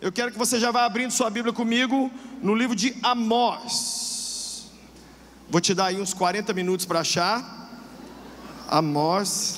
eu quero que você já vá abrindo sua Bíblia comigo no livro de Amós. Vou te dar aí uns 40 minutos para achar. Amós.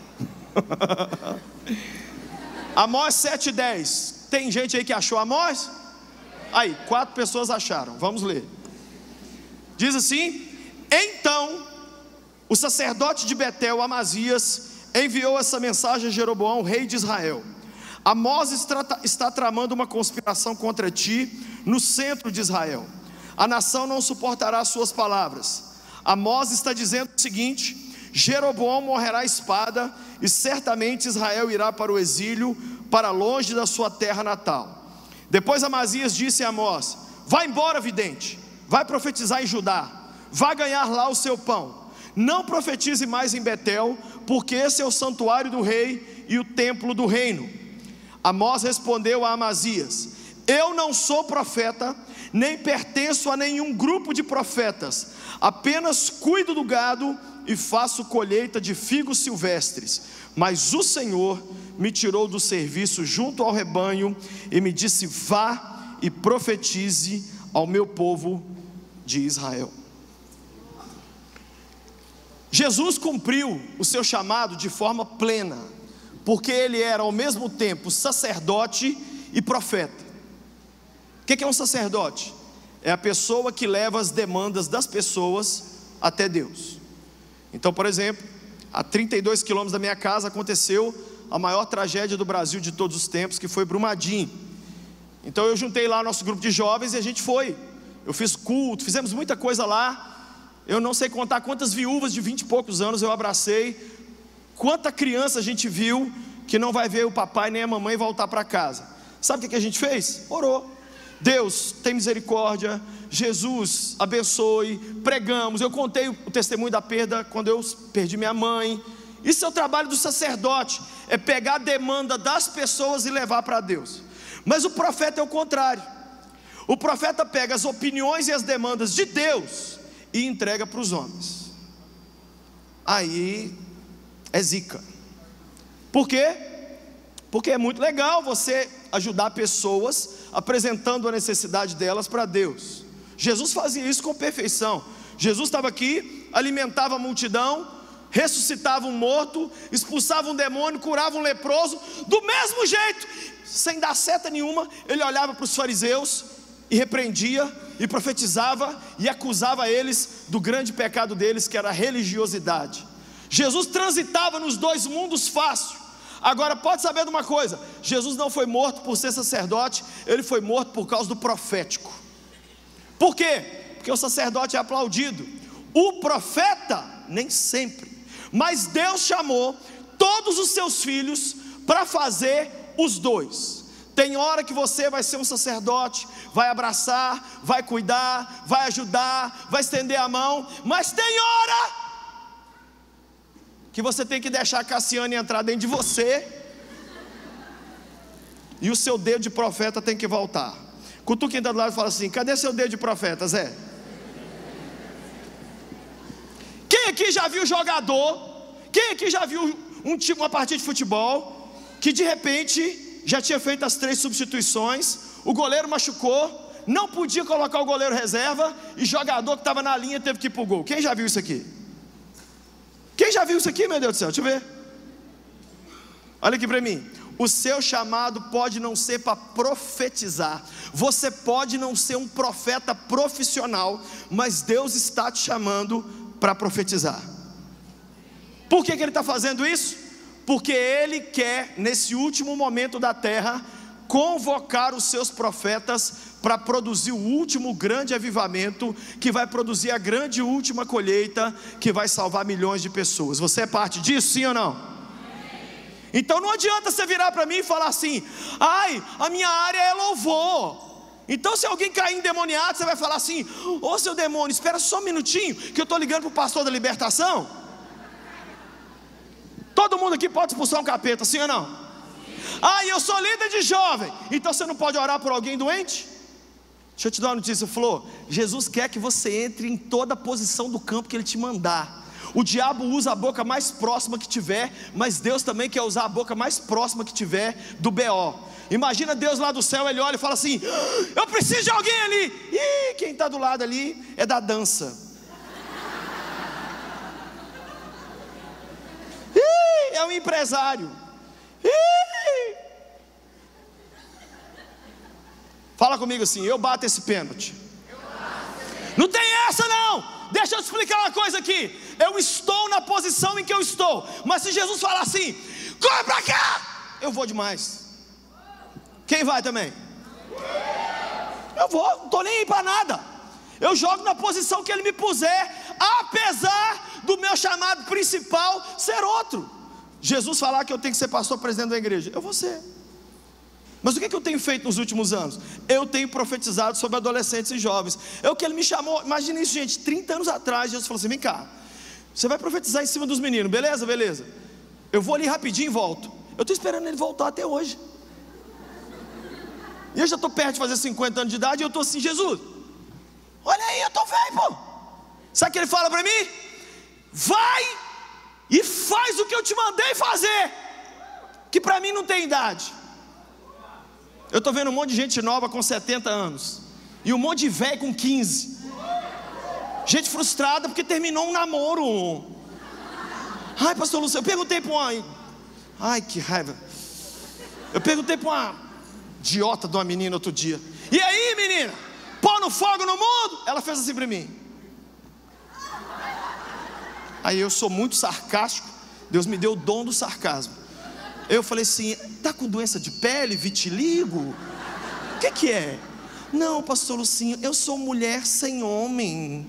Amós 7:10. Tem gente aí que achou Amós? Aí, 4 pessoas acharam. Vamos ler. Diz assim: então o sacerdote de Betel, Amazias, enviou essa mensagem a Jeroboão, rei de Israel: Amós está tramando uma conspiração contra ti no centro de Israel. A nação não suportará suas palavras. Amós está dizendo o seguinte: Jeroboão morrerá à espada, e certamente Israel irá para o exílio, para longe da sua terra natal. Depois Amazias disse a Amós: vai embora, vidente, vai profetizar em Judá, vai ganhar lá o seu pão. Não profetize mais em Betel, porque esse é o santuário do rei e o templo do reino. Amós respondeu a Amazias: eu não sou profeta, nem pertenço a nenhum grupo de profetas, apenas cuido do gado e faço colheita de figos silvestres. Mas o Senhor me tirou do serviço junto ao rebanho e me disse: vá e profetize ao meu povo de Israel. Jesus cumpriu o seu chamado de forma plena, porque ele era ao mesmo tempo sacerdote e profeta. O que é um sacerdote? É a pessoa que leva as demandas das pessoas até Deus. Então, por exemplo, a 32 quilômetros da minha casa aconteceu a maior tragédia do Brasil de todos os tempos, que foi Brumadinho. Então eu juntei lá nosso grupo de jovens e a gente foi. Eu fiz culto, fizemos muita coisa lá. Eu não sei contar quantas viúvas de 20 e poucos anos eu abracei, quanta criança a gente viu que não vai ver o papai nem a mamãe voltar para casa. Sabe o que a gente fez? Orou. Deus tem misericórdia, Jesus abençoe, pregamos. Eu contei o testemunho da perda quando eu perdi minha mãe. Isso é o trabalho do sacerdote, é pegar a demanda das pessoas e levar para Deus. Mas o profeta é o contrário. O profeta pega as opiniões e as demandas de Deus e entrega para os homens. Aí é zica. Por quê? Porque é muito legal você ajudar pessoas apresentando a necessidade delas para Deus. Jesus fazia isso com perfeição. Jesus estava aqui, alimentava a multidão, ressuscitava um morto, expulsava um demônio, curava um leproso. Do mesmo jeito, sem dar seta nenhuma, ele olhava para os fariseus e repreendia, e profetizava e acusava eles do grande pecado deles, que era a religiosidade. Jesus transitava nos dois mundos fácil. Agora pode saber de uma coisa: Jesus não foi morto por ser sacerdote, ele foi morto por causa do profético. Por quê? Porque o sacerdote é aplaudido, o profeta nem sempre. Mas Deus chamou todos os seus filhos para fazer os dois. Tem hora que você vai ser um sacerdote, vai abraçar, vai cuidar, vai ajudar, vai estender a mão. Mas tem hora que você tem que deixar a Cassiane entrar dentro de você, e o seu dedo de profeta tem que voltar. Cutuca quem está do lado e fala assim: cadê seu dedo de profeta, Zé? Quem aqui já viu jogador? Quem aqui já viu uma partida de futebol que de repente já tinha feito as 3 substituições, o goleiro machucou, não podia colocar o goleiro reserva, e jogador que estava na linha teve que ir para o gol? Quem já viu isso aqui? Quem já viu isso aqui, meu Deus do céu? Deixa eu ver. Olha aqui para mim. O seu chamado pode não ser para profetizar, você pode não ser um profeta profissional, mas Deus está te chamando para profetizar. Por que ele está fazendo isso? Porque Ele quer, nesse último momento da terra, convocar os seus profetas para produzir o último grande avivamento, que vai produzir a grande última colheita, que vai salvar milhões de pessoas. Você é parte disso, sim ou não? Então não adianta você virar para mim e falar assim: ai, a minha área é louvor. Então se alguém cair endemoniado, você vai falar assim: ô seu demônio, espera só um minutinho, que eu estou ligando para o pastor da libertação. Todo mundo aqui pode expulsar um capeta, sim ou não? Ah, eu sou líder de jovem, então você não pode orar por alguém doente? Deixa eu te dar uma notícia, Flor. Jesus quer que você entre em toda a posição do campo que Ele te mandar. O diabo usa a boca mais próxima que tiver, mas Deus também quer usar a boca mais próxima que tiver do BO. Imagina Deus lá do céu, Ele olha e fala assim: eu preciso de alguém ali. Ih, quem está do lado ali é da dança. Ih, é um empresário. Ih. Fala comigo assim: eu bato esse pênalti. Não tem essa não. Deixa eu te explicar uma coisa aqui. Eu estou na posição em que eu estou, mas se Jesus falar assim: corre pra cá, eu vou demais. Quem vai também? Eu vou, não estou nem aí para nada. Eu jogo na posição que Ele me puser, apesar do meu chamado principal ser outro. Jesus falar que eu tenho que ser pastor, presidente da igreja, eu vou ser. Mas o que eu tenho feito nos últimos anos? Eu tenho profetizado sobre adolescentes e jovens. É o que Ele me chamou. Imagina isso, gente, 30 anos atrás, Jesus falou assim: vem cá, você vai profetizar em cima dos meninos, beleza? Beleza. Eu vou ali rapidinho e volto. Eu estou esperando ele voltar até hoje. E eu já estou perto de fazer 50 anos de idade, e eu estou assim: Jesus, olha aí, eu estou velho, pô. Sabe o que Ele fala para mim? Vai e faz o que eu te mandei fazer, que para mim não tem idade. Eu estou vendo um monte de gente nova com 70 anos, e um monte de velho com 15. Gente frustrada porque terminou um namoro. Ai, pastor Lúcio, eu perguntei para uma... Ai, que raiva. Eu perguntei para uma idiota de uma menina outro dia: e aí, menina, pôr no fogo no mundo? Ela fez assim para mim. Aí eu sou muito sarcástico, Deus me deu o dom do sarcasmo. Eu falei assim: está com doença de pele, vitiligo? O que é? Não, pastor Lucinho, eu sou mulher sem homem.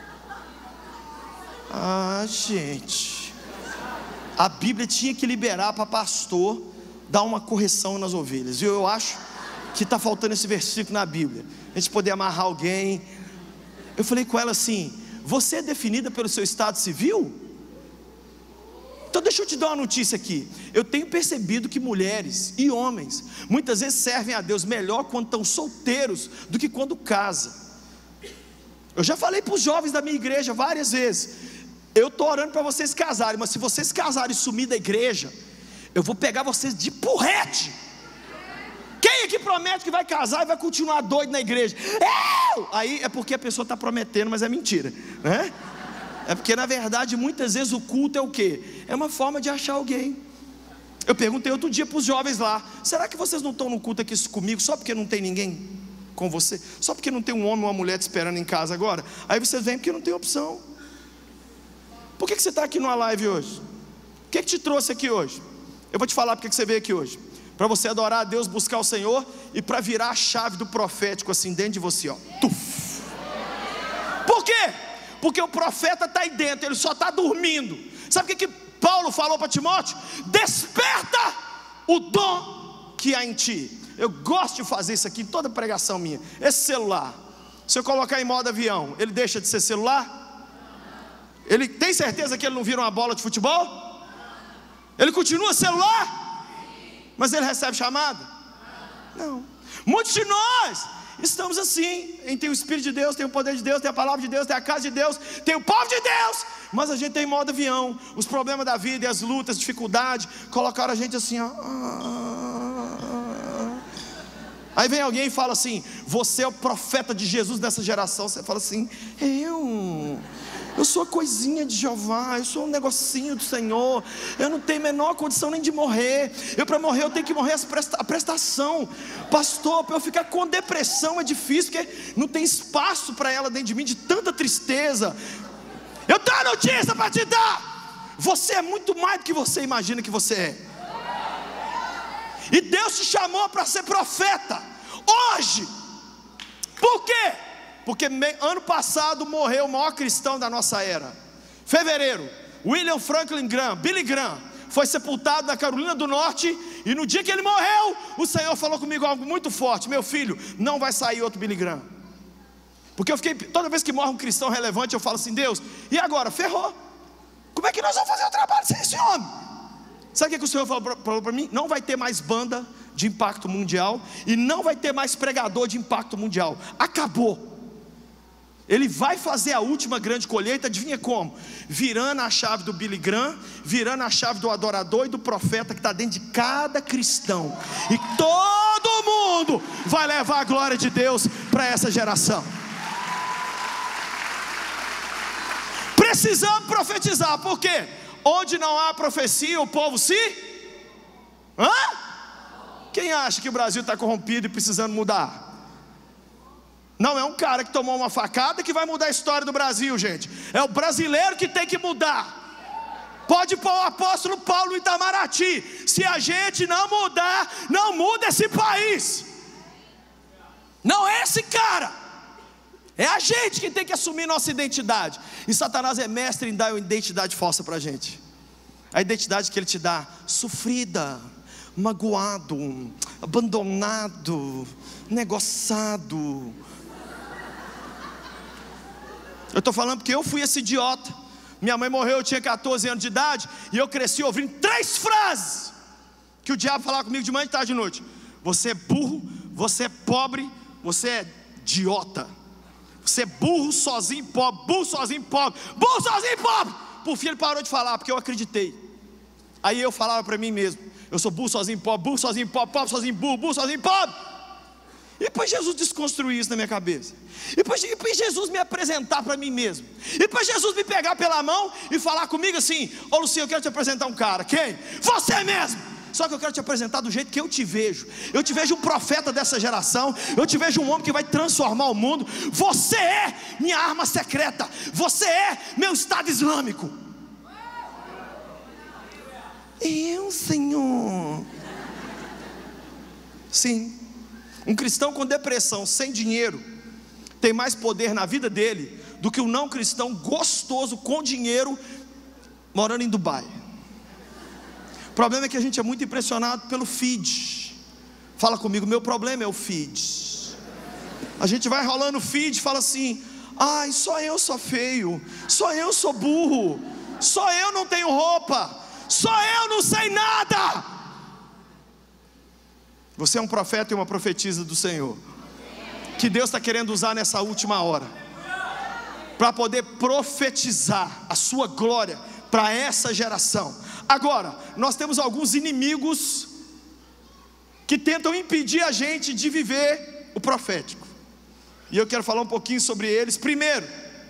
Ah, gente, a Bíblia tinha que liberar para pastor dar uma correção nas ovelhas. E eu acho que está faltando esse versículo na Bíblia, a gente poder amarrar alguém. Eu falei com ela assim: você é definida pelo seu estado civil? Então deixa eu te dar uma notícia aqui. Eu tenho percebido que mulheres e homens muitas vezes servem a Deus melhor quando estão solteiros do que quando casam. Eu já falei para os jovens da minha igreja várias vezes: eu estou orando para vocês casarem, mas se vocês casarem e sumir da igreja, eu vou pegar vocês de porrete. Quem aqui promete que vai casar e vai continuar doido na igreja? Eu! Aí é porque a pessoa está prometendo, mas é mentira, né? É porque na verdade muitas vezes o culto é o quê? É uma forma de achar alguém. Eu perguntei outro dia para os jovens lá: será que vocês não estão no culto aqui comigo só porque não tem ninguém com você? Só porque não tem um homem ou uma mulher te esperando em casa agora? Aí vocês vêm porque não tem opção. Por que você está aqui numa live hoje? O que te trouxe aqui hoje? Eu vou te falar porque você veio aqui hoje: para você adorar a Deus, buscar o Senhor, e para virar a chave do profético assim dentro de você, ó. Tuf. Por quê? Porque o profeta está aí dentro, ele só está dormindo. Sabe o que Paulo falou para Timóteo? Desperta o dom que há em ti. Eu gosto de fazer isso aqui em toda pregação minha. Esse celular, se eu colocar em modo avião, ele deixa de ser celular? Ele tem certeza que ele não vira uma bola de futebol? Ele continua celular? Mas ele recebe chamada? Não. Muitos de nós estamos assim. A gente tem o Espírito de Deus, tem o poder de Deus, tem a palavra de Deus, tem a casa de Deus, tem o povo de Deus, mas a gente tem modo avião. Os problemas da vida e as lutas, as dificuldades colocaram a gente assim, ó. Aí vem alguém e fala assim: você é o profeta de Jesus dessa geração. Você fala assim: eu sou a coisinha de Jeová, eu sou um negocinho do Senhor, eu não tenho a menor condição nem de morrer. Para morrer eu tenho que morrer a prestação. Pastor, para eu ficar com depressão é difícil, porque não tem espaço para ela dentro de mim, de tanta tristeza. Eu tenho a notícia para te dar: você é muito mais do que você imagina que você é. E Deus te chamou para ser profeta hoje. Por quê? Porque ano passado morreu o maior cristão da nossa era. Fevereiro, William Franklin Graham, Billy Graham, foi sepultado na Carolina do Norte. E no dia que ele morreu, o Senhor falou comigo algo muito forte: meu filho, não vai sair outro Billy Graham. Porque eu fiquei, toda vez que morre um cristão relevante, eu falo assim: Deus, e agora? Ferrou. Como é que nós vamos fazer o trabalho sem esse homem? Sabe o que o Senhor falou para mim? Não vai ter mais banda de impacto mundial, e não vai ter mais pregador de impacto mundial. Acabou. Ele vai fazer a última grande colheita, adivinha como? Virando a chave do Billy Graham, virando a chave do adorador e do profeta que está dentro de cada cristão. E todo mundo vai levar a glória de Deus para essa geração. Precisamos profetizar, por quê? Onde não há profecia, o povo Quem acha que o Brasil está corrompido e precisando mudar? Não é um cara que tomou uma facada que vai mudar a história do Brasil, gente. É o brasileiro que tem que mudar. Pode pôr o apóstolo Paulo em Itamaraty. Se a gente não mudar, não muda esse país. Não é esse cara. É a gente que tem que assumir nossa identidade. E Satanás é mestre em dar uma identidade falsa para a gente. A identidade que ele te dá: sofrida, magoado, abandonado, negociado. Eu estou falando porque eu fui esse idiota. Minha mãe morreu, eu tinha 14 anos de idade, e eu cresci ouvindo 3 frases que o diabo falava comigo de manhã, de tarde e de noite: você é burro, você é pobre, você é idiota. Você é burro, sozinho, pobre, burro, sozinho, pobre, burro, sozinho, pobre. Por fim ele parou de falar, porque eu acreditei. Aí eu falava para mim mesmo: eu sou burro, sozinho, pobre, pobre, sozinho, burro, sozinho, pobre. E depois Jesus desconstruir isso na minha cabeça. E depois Jesus me apresentar para mim mesmo. E depois Jesus me pegar pela mão e falar comigo assim: ô Luciano, eu quero te apresentar um cara. Quem? Você mesmo. Só que eu quero te apresentar do jeito que eu te vejo. Eu te vejo um profeta dessa geração. Eu te vejo um homem que vai transformar o mundo. Você é minha arma secreta. Você é meu Estado Islâmico. Eu, Senhor. Sim. Um cristão com depressão, sem dinheiro, tem mais poder na vida dele do que um não cristão gostoso, com dinheiro, morando em Dubai. O problema é que a gente é muito impressionado pelo feed. Fala comigo: meu problema é o feed. A gente vai rolando o feed e fala assim: ai, só eu sou feio, só eu sou burro, só eu não tenho roupa, só eu não sei nada. Você é um profeta e uma profetisa do Senhor, que Deus está querendo usar nessa última hora, para poder profetizar a sua glória para essa geração. Agora, nós temos alguns inimigos que tentam impedir a gente de viver o profético, e eu quero falar um pouquinho sobre eles. Primeiro,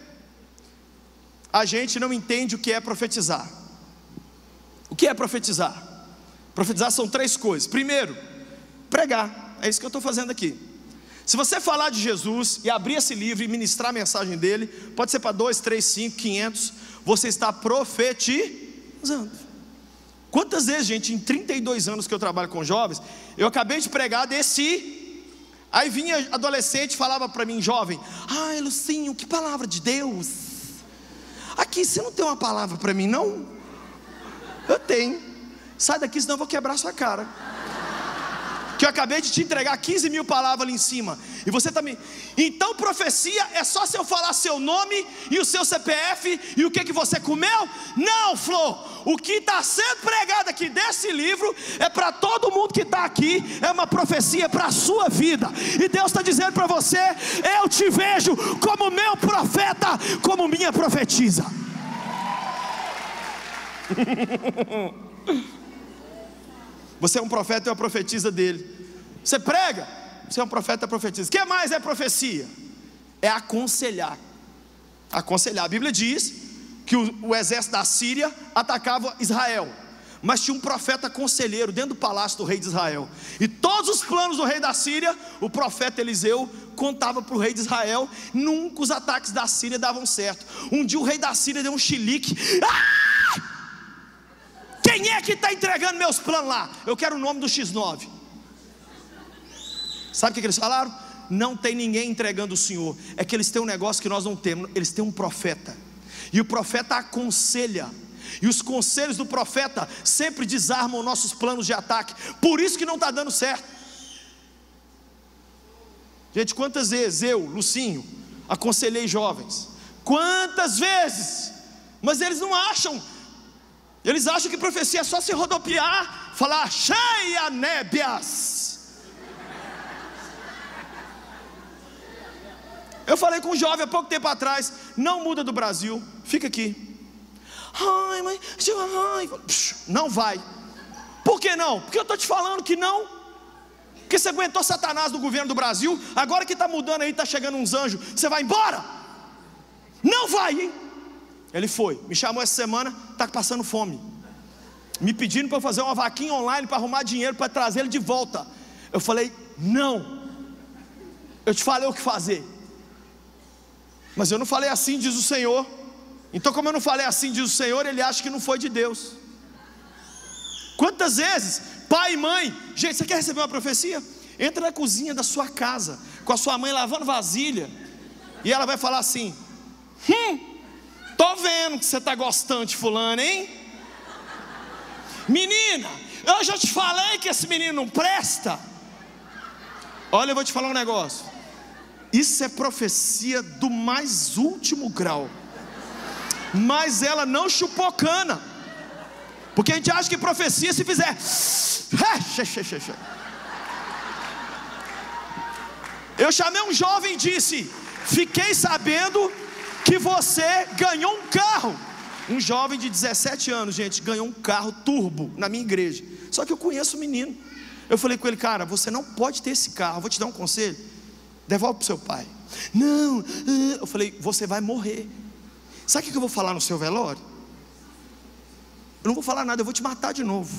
a gente não entende o que é profetizar. O que é profetizar? Profetizar são 3 coisas. Primeiro, pregar. É isso que eu estou fazendo aqui. Se você falar de Jesus e abrir esse livro e ministrar a mensagem dele, pode ser para 2, 3, 5, 500, você está profetizando. Quantas vezes, gente, em 32 anos que eu trabalho com jovens, eu acabei de pregar, desci, aí vinha adolescente e falava para mim, jovem: ai, Lucinho, que palavra de Deus. Aqui, você não tem uma palavra para mim, não? Eu tenho. Sai daqui, senão eu vou quebrar sua cara. Que eu acabei de te entregar 15 mil palavras ali em cima, e você também. Então profecia é só se eu falar seu nome e o seu CPF e o que você comeu? Não, Flor. O que está sendo pregado aqui desse livro é para todo mundo que está aqui. É uma profecia para a sua vida. E Deus está dizendo para você: eu te vejo como meu profeta, como minha profetisa. Você é um profeta e uma profetisa dele. Você prega, você é um profeta e profetisa. O que mais é profecia? É aconselhar. Aconselhar. A Bíblia diz que o exército da Síria atacava Israel, mas tinha um profeta conselheiro dentro do palácio do rei de Israel. E todos os planos do rei da Síria, o profeta Eliseu contava para o rei de Israel. Nunca os ataques da Síria davam certo. Um dia o rei da Síria deu um chilique. Quem é que está entregando meus planos lá? Eu quero o nome do X9. Sabe o que eles falaram? Não tem ninguém entregando o Senhor. É que eles têm um negócio que nós não temos. Eles têm um profeta, e o profeta aconselha, e os conselhos do profeta sempre desarmam nossos planos de ataque. Por isso que não está dando certo. Gente, quantas vezes eu, Lucinho, aconselhei jovens? Quantas vezes? Mas eles não acham. Eles acham que profecia é só se rodopiar, falar cheia nébias. Eu falei com um jovem há pouco tempo atrás: não muda do Brasil, fica aqui. Ai, mãe, não vai. Por que não? Porque eu estou te falando que não. Porque você aguentou Satanás do governo do Brasil. Agora que está mudando aí, está chegando uns anjos, você vai embora? Não vai, hein? Ele foi, me chamou essa semana, está passando fome, me pedindo para eu fazer uma vaquinha online para arrumar dinheiro para trazer ele de volta. Eu falei: não, eu te falei o que fazer, mas eu não falei assim, diz o Senhor. Então, como eu não falei assim, diz o Senhor, ele acha que não foi de Deus. Quantas vezes, pai e mãe, gente, você quer receber uma profecia? Entra na cozinha da sua casa, com a sua mãe lavando vasilha, e ela vai falar assim: tô vendo que você está gostando de fulano, hein? Menina, eu já te falei que esse menino não presta. Olha, eu vou te falar um negócio. Isso é profecia do mais último grau. Mas ela não chupou cana. Porque a gente acha que profecia se fizer. Eu chamei um jovem e disse: fiquei sabendo que você ganhou um carro. Um jovem de 17 anos, gente, ganhou um carro turbo na minha igreja. Só que eu conheço o menino. Eu falei com ele: cara, você não pode ter esse carro. Vou te dar um conselho: devolve para o seu pai. Não. Eu falei: você vai morrer. Sabe o que eu vou falar no seu velório? Eu não vou falar nada, eu vou te matar de novo.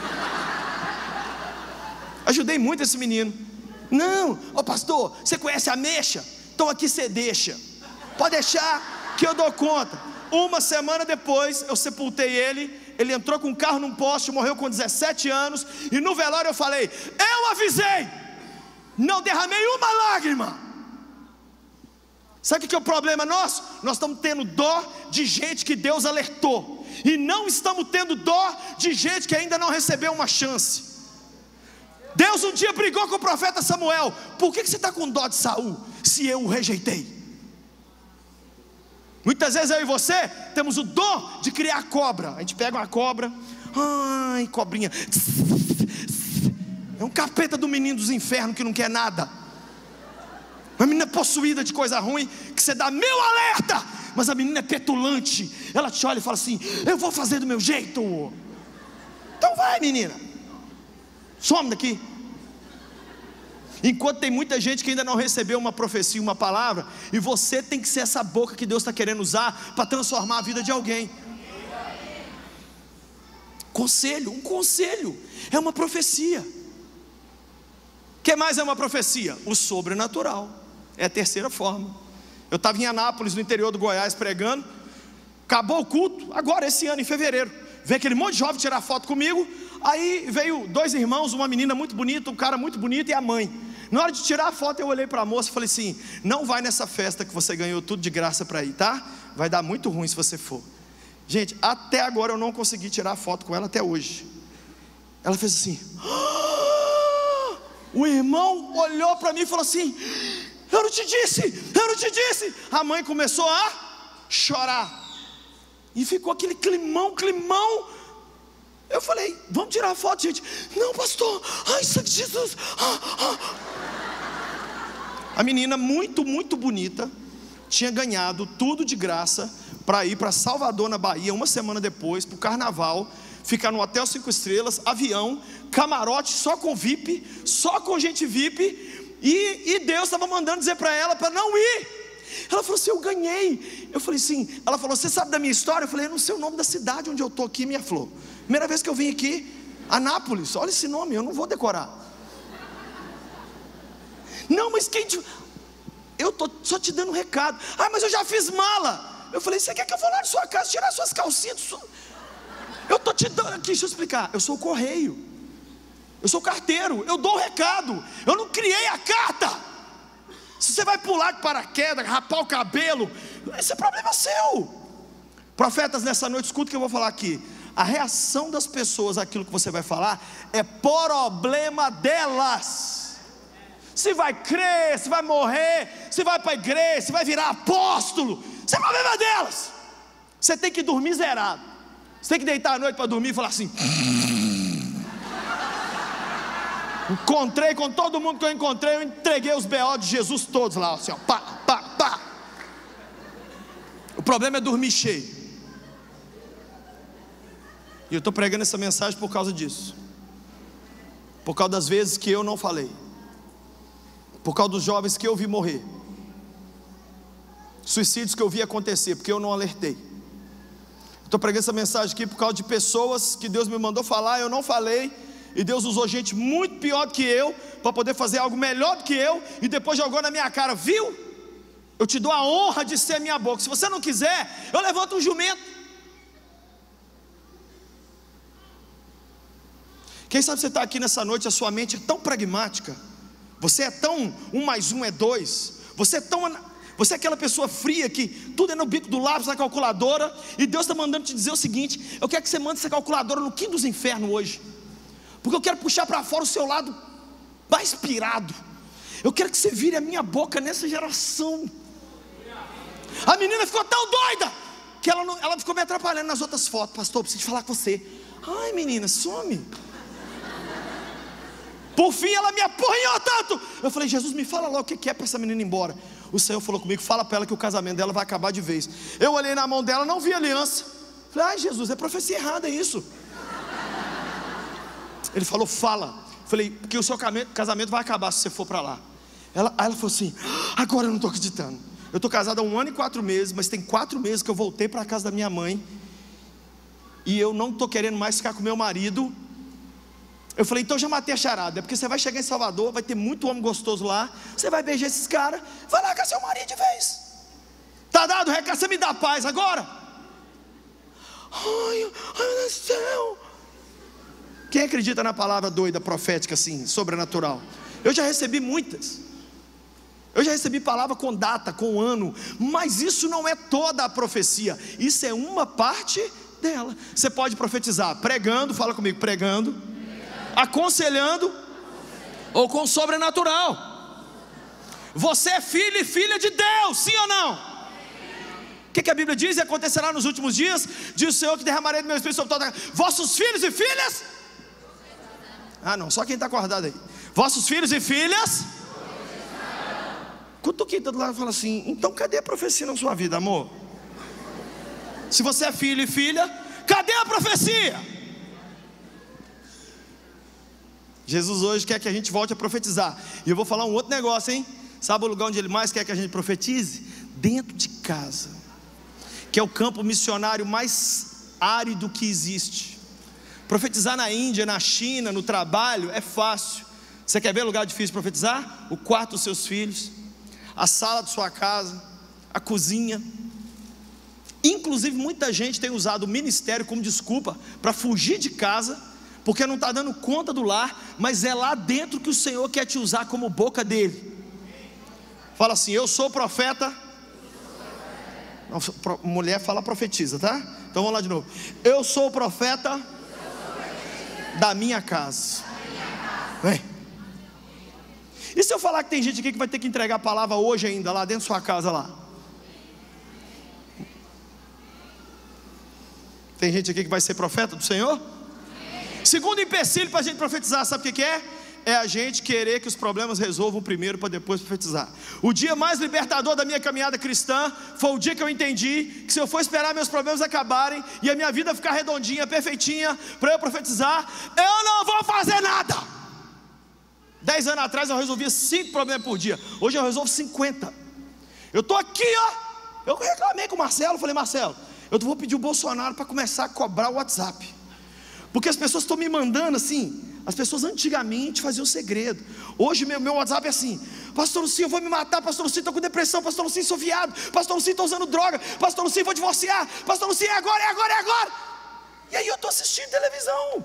Ajudei muito esse menino. Não, ô pastor, você conhece a mexa? Então aqui você deixa. Pode deixar que eu dou conta. Uma semana depois eu sepultei ele. Ele entrou com um carro num poste, morreu com 17 anos. E no velório eu falei: eu avisei, não derramei uma lágrima. Sabe o que é o problema nosso? Nós estamos tendo dó de gente que Deus alertou, e não estamos tendo dó de gente que ainda não recebeu uma chance. Deus um dia brigou com o profeta Samuel: por que você está com dó de Saul, se eu o rejeitei? Muitas vezes eu e você temos o dom de criar cobra. A gente pega uma cobra, ai, cobrinha, é um capeta do menino dos infernos que não quer nada. Uma menina possuída de coisa ruim, que você dá 1000 alerta, mas a menina é petulante. Ela te olha e fala assim: eu vou fazer do meu jeito. Então vai, menina, some daqui. Enquanto tem muita gente que ainda não recebeu uma profecia, uma palavra, e você tem que ser essa boca que Deus está querendo usar para transformar a vida de alguém. Conselho, um conselho é uma profecia. O que mais é uma profecia? O sobrenatural. É a terceira forma. Eu estava em Anápolis, no interior do Goiás, pregando. Acabou o culto, agora esse ano, em fevereiro. Veio aquele monte de jovem tirar foto comigo. Aí veio 2 irmãos, uma menina muito bonita, um cara muito bonito e a mãe. Na hora de tirar a foto eu olhei para a moça e falei assim: não vai nessa festa que você ganhou tudo de graça para ir, tá? Vai dar muito ruim se você for. Gente, até agora eu não consegui tirar a foto com ela, até hoje. Ela fez assim. O irmão olhou para mim e falou assim: eu não te disse, eu não te disse. A mãe começou a chorar. E ficou aquele climão. Eu falei: vamos tirar a foto, gente. Não, pastor, ai, sangue de Jesus. A menina muito bonita tinha ganhado tudo de graça para ir para Salvador, na Bahia, uma semana depois, para o carnaval, ficar no hotel 5 estrelas, avião, camarote, só com VIP, só com gente VIP. E Deus estava mandando dizer para ela para não ir. Ela falou assim: eu ganhei. Eu falei assim, ela falou: você sabe da minha história? Eu falei: eu não sei o nome da cidade onde eu estou aqui, minha flor. Primeira vez que eu vim aqui, Anápolis, olha esse nome, eu não vou decorar. Não, mas quem te... eu estou só te dando um recado. Ah, mas eu já fiz mala. Eu falei: você quer que eu vá lá na sua casa tirar suas calcinhas? Eu estou te dando aqui, deixa eu explicar. Eu sou o correio, eu sou o carteiro, eu dou o recado. Eu não criei a carta. Se você vai pular de paraquedas, rapar o cabelo, esse é problema seu. Profetas, nessa noite, escuta o que eu vou falar aqui. A reação das pessoas àquilo que você vai falar é problema delas. Se vai crer, se vai morrer, se vai para a igreja, se vai virar apóstolo, isso é problema delas. Você tem que dormir zerado. Você tem que deitar à noite para dormir e falar assim: encontrei com todo mundo que eu encontrei, eu entreguei os B.O. de Jesus todos lá, assim, ó, pá. O problema é dormir cheio. E eu estou pregando essa mensagem por causa disso. Por causa das vezes que eu não falei. Por causa dos jovens que eu vi morrer. Suicídios que eu vi acontecer, porque eu não alertei. Estou pregando essa mensagem aqui por causa de pessoas que Deus me mandou falar, eu não falei. E Deus usou gente muito pior do que eu para poder fazer algo melhor do que eu. E depois jogou na minha cara, viu? Eu te dou a honra de ser minha boca. Se você não quiser, eu levanto um jumento. Quem sabe você está aqui nessa noite, a sua mente é tão pragmática, você é tão 1 mais 1 é 2, você é aquela pessoa fria que tudo é no bico do lápis, na calculadora, e Deus está mandando te dizer o seguinte: eu quero que você mande essa calculadora no quinto dos infernos hoje, porque eu quero puxar para fora o seu lado mais pirado. Eu quero que você vire a minha boca nessa geração. A menina ficou tão doida que ela ficou me atrapalhando nas outras fotos. Pastor, eu preciso falar com você. Ai, menina, some. Por fim ela me apanhou tanto. Eu falei: Jesus, me fala logo o que é para essa menina ir embora. O Senhor falou comigo: fala para ela que o casamento dela vai acabar de vez. Eu olhei na mão dela, não vi aliança. Falei: ai, Jesus, é profecia errada isso. Ele falou: fala. Falei: porque o seu casamento vai acabar se você for para lá. Aí ela falou assim: agora eu não estou acreditando. Eu estou casado há 1 ano e 4 meses, mas tem 4 meses que eu voltei para a casa da minha mãe, e eu não estou querendo mais ficar com meu marido. Eu falei: então já matei a charada, é porque você vai chegar em Salvador, vai ter muito homem gostoso lá, você vai beijar esses caras, vai largar seu marido de vez. Tá dado o recado, você me dá paz agora? Ai, meu Deus do céu. Quem acredita na palavra doida, profética assim, sobrenatural? Eu já recebi muitas. Eu já recebi palavra com data, com ano, mas isso não é toda a profecia, isso é uma parte dela. Você pode profetizar pregando, fala comigo, pregando, aconselhando ou com sobrenatural. Você é filho e filha de Deus, sim ou não? O que a Bíblia diz? E acontecerá nos últimos dias, diz o Senhor, que derramarei do meu espírito sobre toda a terra. Vossos filhos e filhas, não, só quem está acordado aí. Vossos filhos e filhas, cutuquinho do lado e fala assim: então cadê a profecia na sua vida, amor? Se você é filho e filha, cadê a profecia? Jesus hoje quer que a gente volte a profetizar. E eu vou falar um outro negócio, hein? Sabe o lugar onde Ele mais quer que a gente profetize? Dentro de casa, que é o campo missionário mais árido que existe. Profetizar na Índia, na China, no trabalho é fácil. Você quer ver lugar difícil de profetizar? O quarto dos seus filhos, a sala de sua casa, a cozinha. Inclusive muita gente tem usado o ministério como desculpa para fugir de casa, porque não está dando conta do lar, mas é lá dentro que o Senhor quer te usar como boca dele. Fala assim: eu sou profeta. Não, mulher fala profetiza, tá? Então vamos lá de novo. Eu sou o profeta da minha casa. E se eu falar que tem gente aqui que vai ter que entregar a palavra hoje ainda, lá dentro da sua casa lá? Tem gente aqui que vai ser profeta do Senhor? Segundo empecilho para a gente profetizar, sabe o que é? É a gente querer que os problemas resolvam primeiro para depois profetizar. O dia mais libertador da minha caminhada cristã foi o dia que eu entendi que se eu for esperar meus problemas acabarem e a minha vida ficar redondinha, perfeitinha, para eu profetizar, eu não vou fazer nada. 10 anos atrás eu resolvia 5 problemas por dia, hoje eu resolvo 50. Eu estou aqui, ó. Eu reclamei com o Marcelo, falei: Marcelo, eu vou pedir o Bolsonaro para começar a cobrar o WhatsApp, porque as pessoas estão me mandando assim. As pessoas antigamente faziam segredo. Hoje meu WhatsApp é assim: pastor Lucinho, eu vou me matar. Pastor Lucinho, estou com depressão. Pastor Lucinho, sou viado. Pastor Lucinho, estou usando droga. Pastor Lucinho, vou divorciar. Pastor Lucinho, é agora, é agora, é agora. E aí eu estou assistindo televisão.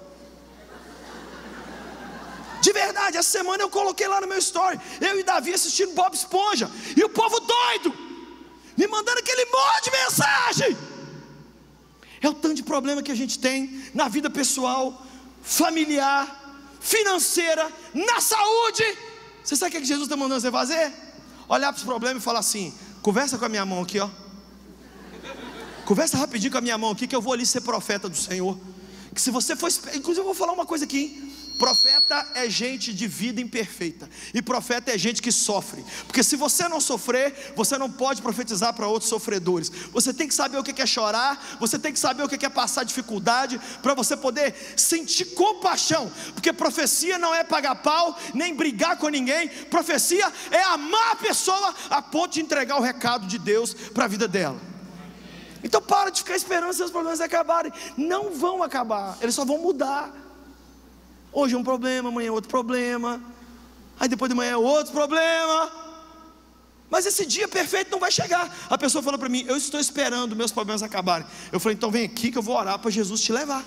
De verdade, essa semana eu coloquei lá no meu story, eu e Davi assistindo Bob Esponja, e o povo doido me mandando aquele monte de mensagem. É o tanto de problema que a gente tem na vida pessoal, familiar, financeira, na saúde. Você sabe o que Jesus está mandando você fazer? Olhar para os problemas e falar assim: conversa com a minha mão aqui, ó. Conversa rapidinho com a minha mão aqui, que eu vou ali ser profeta do Senhor. Que se você for, inclusive eu vou falar uma coisa aqui, Profeta é gente de vida imperfeita, e profeta é gente que sofre, porque se você não sofrer, você não pode profetizar para outros sofredores. Você tem que saber o que é chorar, você tem que saber o que é passar dificuldade, para você poder sentir compaixão, porque profecia não é pagar pau, nem brigar com ninguém. Profecia é amar a pessoa a ponto de entregar o recado de Deus para a vida dela. Então para de ficar esperando seus problemas acabarem. Não vão acabar, eles só vão mudar. Hoje é um problema, amanhã é outro problema, aí depois de manhã é outro problema, mas esse dia perfeito não vai chegar. A pessoa falou para mim: eu estou esperando meus problemas acabarem. Eu falei: então vem aqui que eu vou orar para Jesus te levar.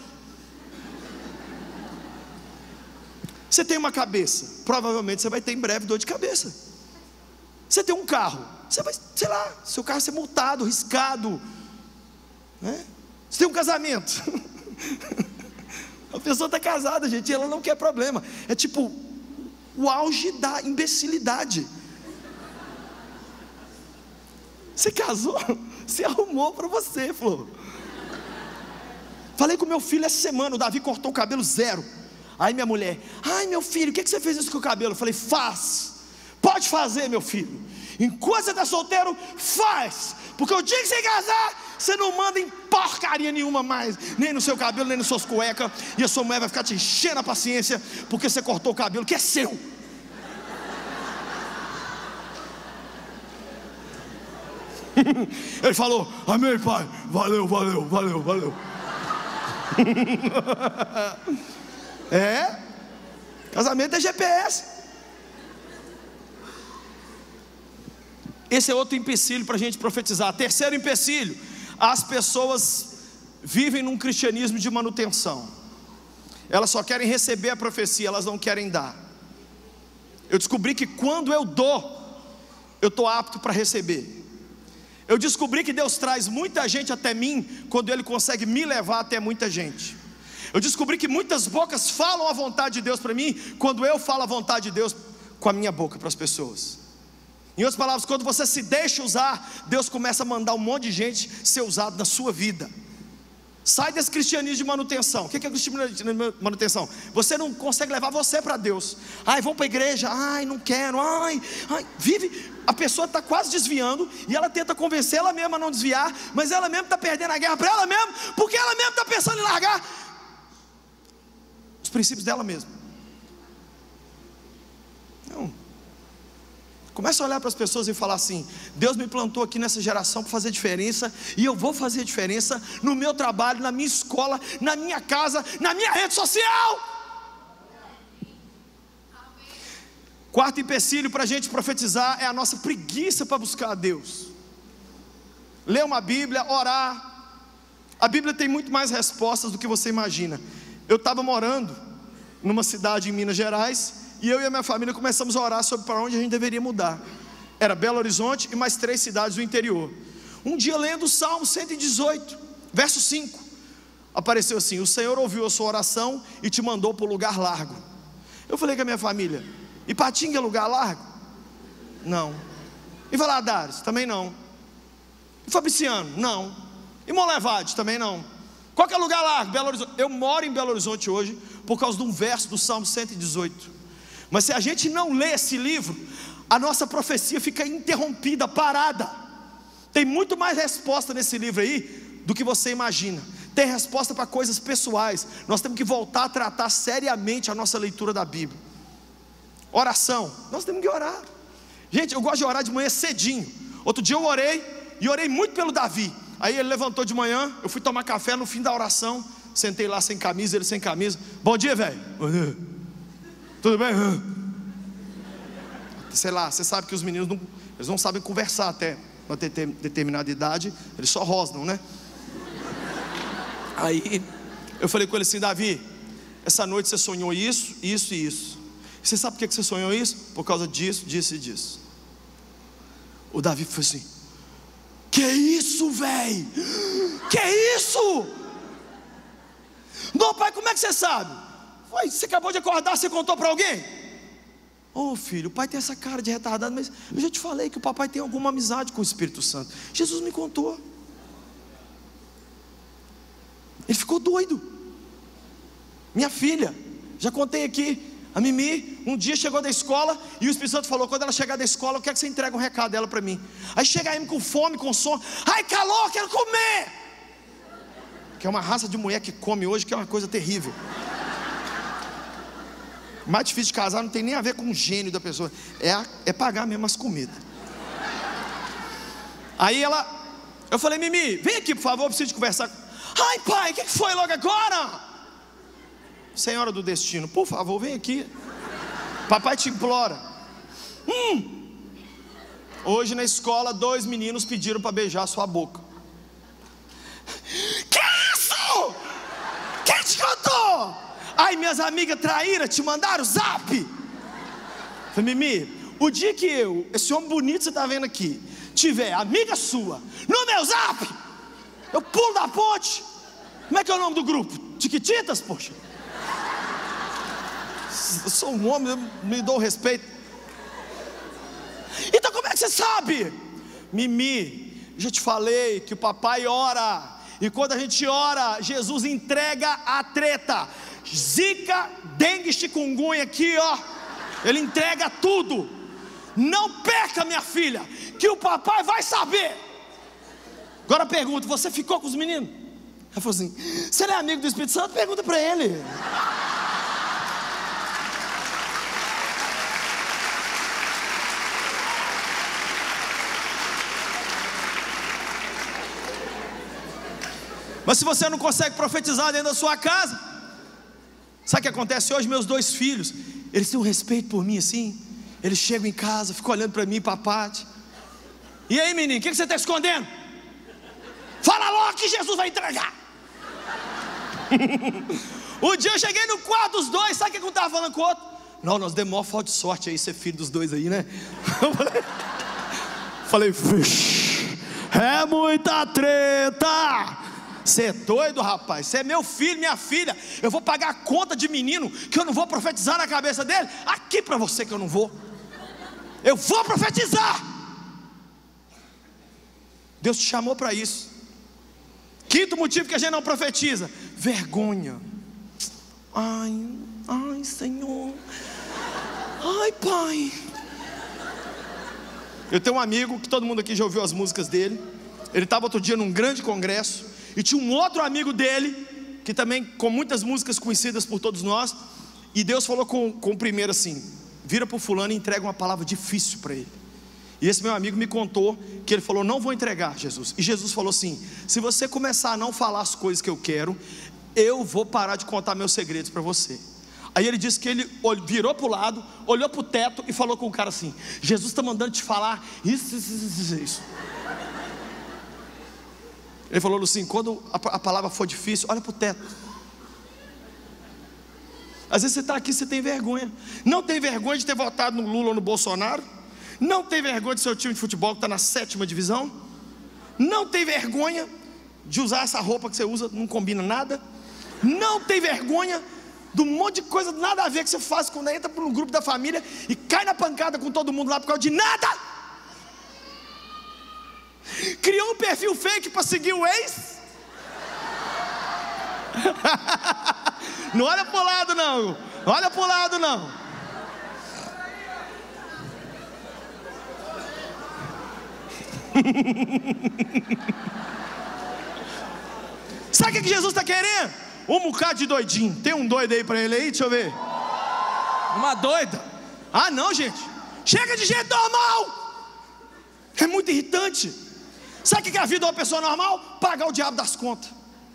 Você tem uma cabeça, provavelmente você vai ter em breve dor de cabeça. Você tem um carro, você vai, sei lá, seu carro vai ser multado, riscado, né? Você tem um casamento. A pessoa está casada, gente, e ela não quer problema. É tipo o auge da imbecilidade. Você casou, você arrumou para você, Flor. Falei com meu filho essa semana, o Davi cortou o cabelo zero. Aí minha mulher: ai meu filho, o que você fez isso com o cabelo? Eu falei: faz, pode fazer meu filho. Enquanto você está solteiro, faz, porque o dia que você casar, você não manda em porcaria nenhuma mais, nem no seu cabelo, nem nas suas cuecas, e a sua mulher vai ficar te enchendo a paciência, porque você cortou o cabelo que é seu. Ele falou: amém, pai, valeu, valeu, valeu, valeu. É, casamento é GPS. Esse é outro empecilho para a gente profetizar. Terceiro empecilho: as pessoas vivem num cristianismo de manutenção. Elas só querem receber a profecia, elas não querem dar. Eu descobri que quando eu dou, eu estou apto para receber. Eu descobri que Deus traz muita gente até mim quando Ele consegue me levar até muita gente. Eu descobri que muitas bocas falam a vontade de Deus para mim quando eu falo a vontade de Deus com a minha boca para as pessoas. Em outras palavras, quando você se deixa usar, Deus começa a mandar um monte de gente ser usado na sua vida. Sai desse cristianismo de manutenção. O que é cristianismo de manutenção? Você não consegue levar você para Deus. Ai, vamos para a igreja. Ai, não quero. Ai. Vive. A pessoa está quase desviando e ela tenta convencer ela mesma a não desviar, mas ela mesma está perdendo a guerra para ela mesma, porque ela mesma está pensando em largar os princípios dela mesma. Não. Começa a olhar para as pessoas e falar assim: Deus me plantou aqui nessa geração para fazer diferença, e eu vou fazer diferença no meu trabalho, na minha escola, na minha casa, na minha rede social. Quarto empecilho para a gente profetizar é a nossa preguiça para buscar a Deus. Ler uma Bíblia, orar. A Bíblia tem muito mais respostas do que você imagina. Eu estava morando numa cidade em Minas Gerais, e eu e a minha família começamos a orar sobre para onde a gente deveria mudar. Era Belo Horizonte e mais 3 cidades do interior. Um dia, lendo o Salmo 118, verso 5, apareceu assim: o Senhor ouviu a sua oração e te mandou para o lugar largo. Eu falei com a minha família: Ipatinga é lugar largo? Não. E Valadares? Também não. E Fabriciano? Não. E Monlevade? Também não. Qual que é o lugar largo? Belo Horizonte. Eu moro em Belo Horizonte hoje por causa de um verso do Salmo 118. Mas se a gente não lê esse livro, a nossa profecia fica interrompida, parada. Tem muito mais resposta nesse livro aí do que você imagina. Tem resposta para coisas pessoais. Nós temos que voltar a tratar seriamente a nossa leitura da Bíblia. Oração, nós temos que orar. Gente, eu gosto de orar de manhã cedinho. Outro dia eu orei, e orei muito pelo Davi. Aí ele levantou de manhã, eu fui tomar café. No fim da oração, sentei lá sem camisa, ele sem camisa. Bom dia, velho. Bom dia. Tudo bem? Sei lá, você sabe que os meninos eles não sabem conversar até uma determinada idade. Eles só rosnam, né? Aí eu falei com ele assim: Davi, essa noite você sonhou isso, isso e isso. Você sabe por que você sonhou isso? Por causa disso, disso e disso. O Davi foi assim: que isso, velho? Que isso? Não, pai, como é que você sabe? Ué, você acabou de acordar, você contou para alguém? Oh filho, o pai tem essa cara de retardado, mas eu já te falei que o papai tem alguma amizade com o Espírito Santo. Jesus me contou. Ele ficou doido. Minha filha, Já contei aqui. A Mimi um dia chegou da escola e o Espírito Santo falou: quando ela chegar da escola, eu quero que você entregue um recado dela para mim. Aí chega a Amy com fome, com sono. Ai, calor, quero comer. Que é uma raça de mulher que come hoje, que é uma coisa terrível. Mais difícil de casar não tem nem a ver com o gênio da pessoa, é pagar mesmo as comidas. Aí eu falei: Mimi, vem aqui por favor, eu preciso de conversar. Ai pai, o que foi logo agora? Senhora do destino, por favor, vem aqui. Papai te implora. Hoje na escola, 2 meninos pediram para beijar sua boca. Que isso? Quem te contou? Ai, minhas amigas traíras te mandaram o zap. Falei: Mimi, o dia que esse homem bonito que você está vendo aqui, tiver amiga sua no meu zap, eu pulo da ponte. Como é que é o nome do grupo? Tiquititas, poxa. Eu sou um homem, eu me dou respeito. Então como é que você sabe? Mimi, já te falei que o papai ora. E quando a gente ora, Jesus entrega a treta. Zika, dengue, chikungunya aqui, ó. Ele entrega tudo. Não perca, minha filha, que o papai vai saber. Agora pergunta: você ficou com os meninos? Ela falou assim: você não é amigo do Espírito Santo? Pergunta para ele. Mas se você não consegue profetizar dentro da sua casa, sabe o que acontece hoje? Meus 2 filhos, eles têm um respeito por mim assim. Eles chegam em casa, ficam olhando para mim, papai. E aí, menino, o que você está escondendo? Fala logo que Jesus vai entregar. Um dia eu cheguei no quarto dos 2, sabe o que eu estava falando com o outro? Não, nós demos maior falta de sorte aí, ser filho dos 2 aí, né? Falei, é muita treta. Você é doido, rapaz? Você é meu filho, minha filha. Eu vou pagar a conta de menino que eu não vou profetizar na cabeça dele? Aqui para você que eu não vou. Eu vou profetizar. Deus te chamou para isso. 5º motivo que a gente não profetiza: vergonha. Ai, Senhor. Ai, Pai. Eu tenho um amigo que todo mundo aqui já ouviu as músicas dele. Ele estava outro dia num grande congresso e tinha um outro amigo dele que também, com muitas músicas conhecidas por todos nós. E Deus falou com o primeiro assim: vira para o fulano e entrega uma palavra difícil para ele. E esse meu amigo me contou que ele falou: não vou entregar, Jesus. E Jesus falou assim: se você começar a não falar as coisas que eu quero, eu vou parar de contar meus segredos para você. Aí ele disse que ele virou para o lado, olhou para o teto e falou com o cara assim: Jesus está mandando te falar isso. Ele falou assim: quando a palavra for difícil, olha para o teto. Às vezes você está aqui, você tem vergonha. Não tem vergonha de ter votado no Lula ou no Bolsonaro. Não tem vergonha de seu time de futebol que está na 7ª divisão. Não tem vergonha de usar essa roupa que você usa, não combina nada. Não tem vergonha do monte de coisa nada a ver que você faz quando entra para um grupo da família e cai na pancada com todo mundo lá por causa de nada. Criou um perfil fake para seguir o ex. Não olha para o lado não. Olha para o lado não. Sabe o que Jesus está querendo? Um bocado de doidinho. Tem um doido aí para ele aí? Deixa eu ver. Uma doida. Ah não, gente, chega de gente normal. É muito irritante. Sabe o que é a vida de uma pessoa normal? Pagar o diabo das contas.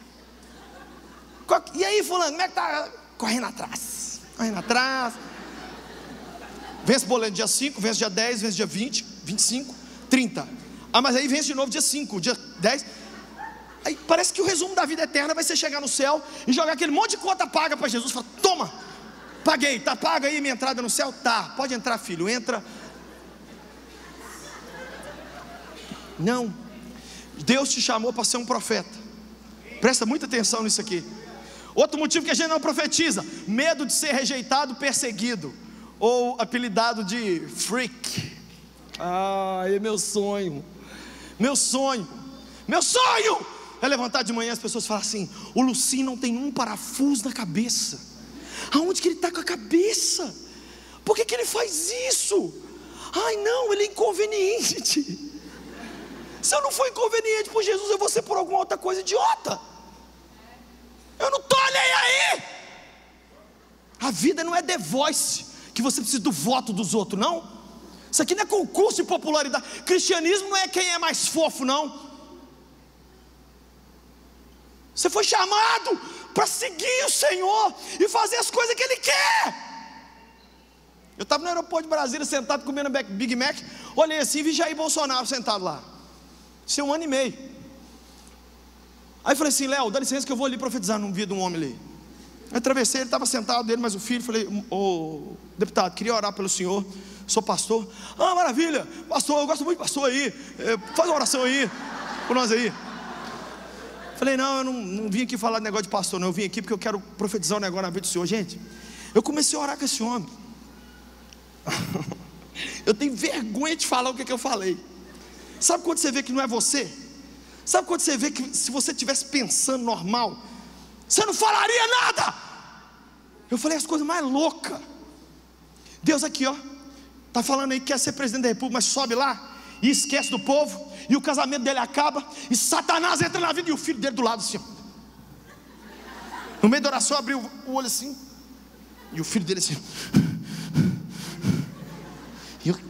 E aí fulano, como é que tá? Correndo atrás. Vence boleto dia 5, vence dia 10, vence dia 20, 25, 30. Ah, mas aí vence de novo dia 5, dia 10. Aí parece que o resumo da vida eterna vai ser chegar no céu e jogar aquele monte de conta paga para Jesus. Fala: toma, paguei, tá paga aí minha entrada no céu? Tá, pode entrar filho, entra. Não, Deus te chamou para ser um profeta. Presta muita atenção nisso aqui. Outro motivo que a gente não profetiza: medo de ser rejeitado, perseguido, ou apelidado de freak. É meu sonho. Meu sonho é levantar de manhã e as pessoas falam assim: o Lucinho não tem um parafuso na cabeça. Aonde que ele está com a cabeça? Por que ele faz isso? Ai não, ele é inconveniente. Se eu não for inconveniente por Jesus, eu vou ser por alguma outra coisa idiota. Eu não estou nem aí. A vida não é The Voice, que você precisa do voto dos outros, não. Isso aqui não é concurso de popularidade. Cristianismo não é quem é mais fofo, não. Você foi chamado para seguir o Senhor e fazer as coisas que Ele quer. Eu estava no aeroporto de Brasília, sentado comendo Big Mac. Olhei assim e vi Jair Bolsonaro sentado lá. Isso é 1 ano e meio. Aí falei assim: Léo, dá licença que eu vou ali profetizar no vida de um homem ali. Aí atravessei, ele estava sentado, ele mais o filho. Falei: ô deputado, queria orar pelo senhor, sou pastor. Ah, maravilha, pastor, eu gosto muito de pastor aí, faz uma oração aí por nós aí. Falei: não, eu não vim aqui falar de negócio de pastor, não. Eu vim aqui porque eu quero profetizar um negócio na vida do senhor. Gente, eu comecei a orar com esse homem. Eu tenho vergonha de falar o que eu falei. Sabe quando você vê que não é você? Sabe quando você vê que se você estivesse pensando normal, você não falaria nada? Eu falei as coisas mais loucas. Deus aqui, ó, tá falando aí que quer ser presidente da república, mas sobe lá e esquece do povo, e o casamento dele acaba, e Satanás entra na vida, e o filho dele do lado assim, ó. No meio da oração abriu o olho assim, e o filho dele assim, e eu,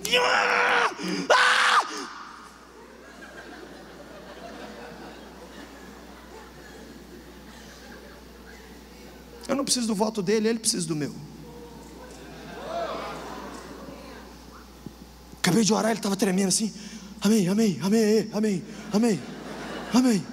eu não preciso do voto dele, ele precisa do meu. Acabei de orar, ele estava tremendo assim. Amém, amém, amém, amém, amém, amém.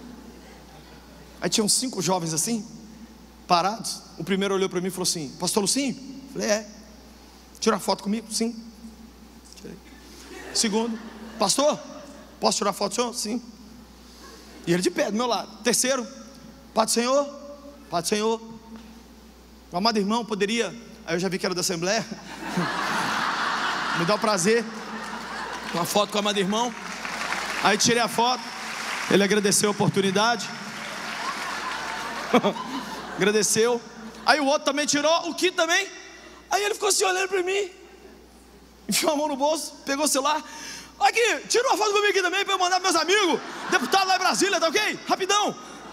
Aí tinham 5 jovens assim, parados. O primeiro olhou para mim e falou assim: pastor Lucinho? Falei: é. Tira uma foto comigo? Sim. Tirei. Segundo: pastor, posso tirar foto do senhor? Sim. E ele de pé do meu lado. Terceiro: Pai do Senhor, Pai do Senhor, o amado irmão poderia... Aí eu já vi que era da Assembleia. Me dá o prazer, uma foto com o amado irmão. Aí tirei a foto. Ele agradeceu a oportunidade. Agradeceu. Aí o outro também tirou, o quinto também. Aí ele ficou assim olhando para mim, enfiou a mão no bolso, pegou o celular. Aqui, tira uma foto comigo aqui também para eu mandar para meus amigos, deputado lá em Brasília, tá ok? Rapidão.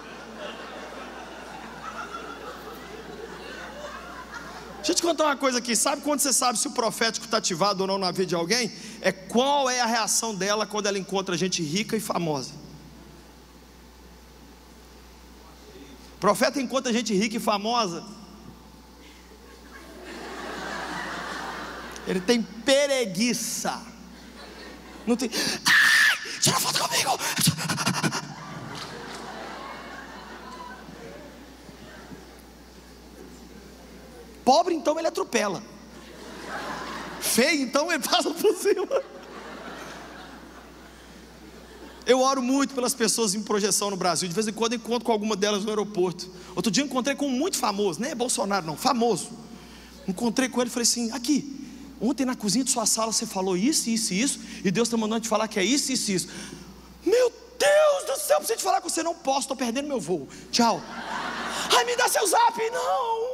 Deixa eu te contar uma coisa aqui. Sabe quando você sabe se o profético está ativado ou não na vida de alguém? É qual é a reação dela quando ela encontra gente rica e famosa. O profeta encontra gente rica e famosa, ele tem preguiça. Não tem... Ai, tira foto comigo. Pobre, então ele atropela. Feio, então ele passa por cima. Eu oro muito pelas pessoas em projeção no Brasil. De vez em quando eu encontro com alguma delas no aeroporto. Outro dia eu encontrei com um muito famoso. Nem é Bolsonaro não, famoso. Encontrei com ele e falei assim: aqui, ontem na cozinha de sua sala você falou isso, isso e isso, e Deus está mandando te falar que é isso, isso e isso. Meu Deus do céu, preciso te falar com você. Não posso, estou perdendo meu voo. Tchau. Ai, me dá seu zap. Não.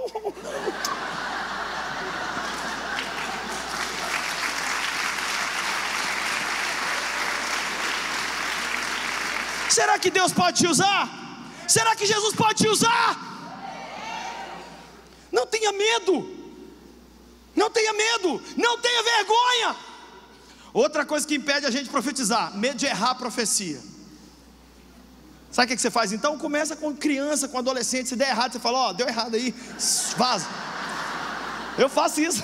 Será que Deus pode te usar? Será que Jesus pode te usar? Não tenha medo. Não tenha medo. Não tenha vergonha. Outra coisa que impede a gente de profetizar: medo de errar a profecia. Sabe o que você faz então? Começa com criança, com adolescente. Se der errado, você fala: ó, deu errado aí, vaza. Eu faço isso.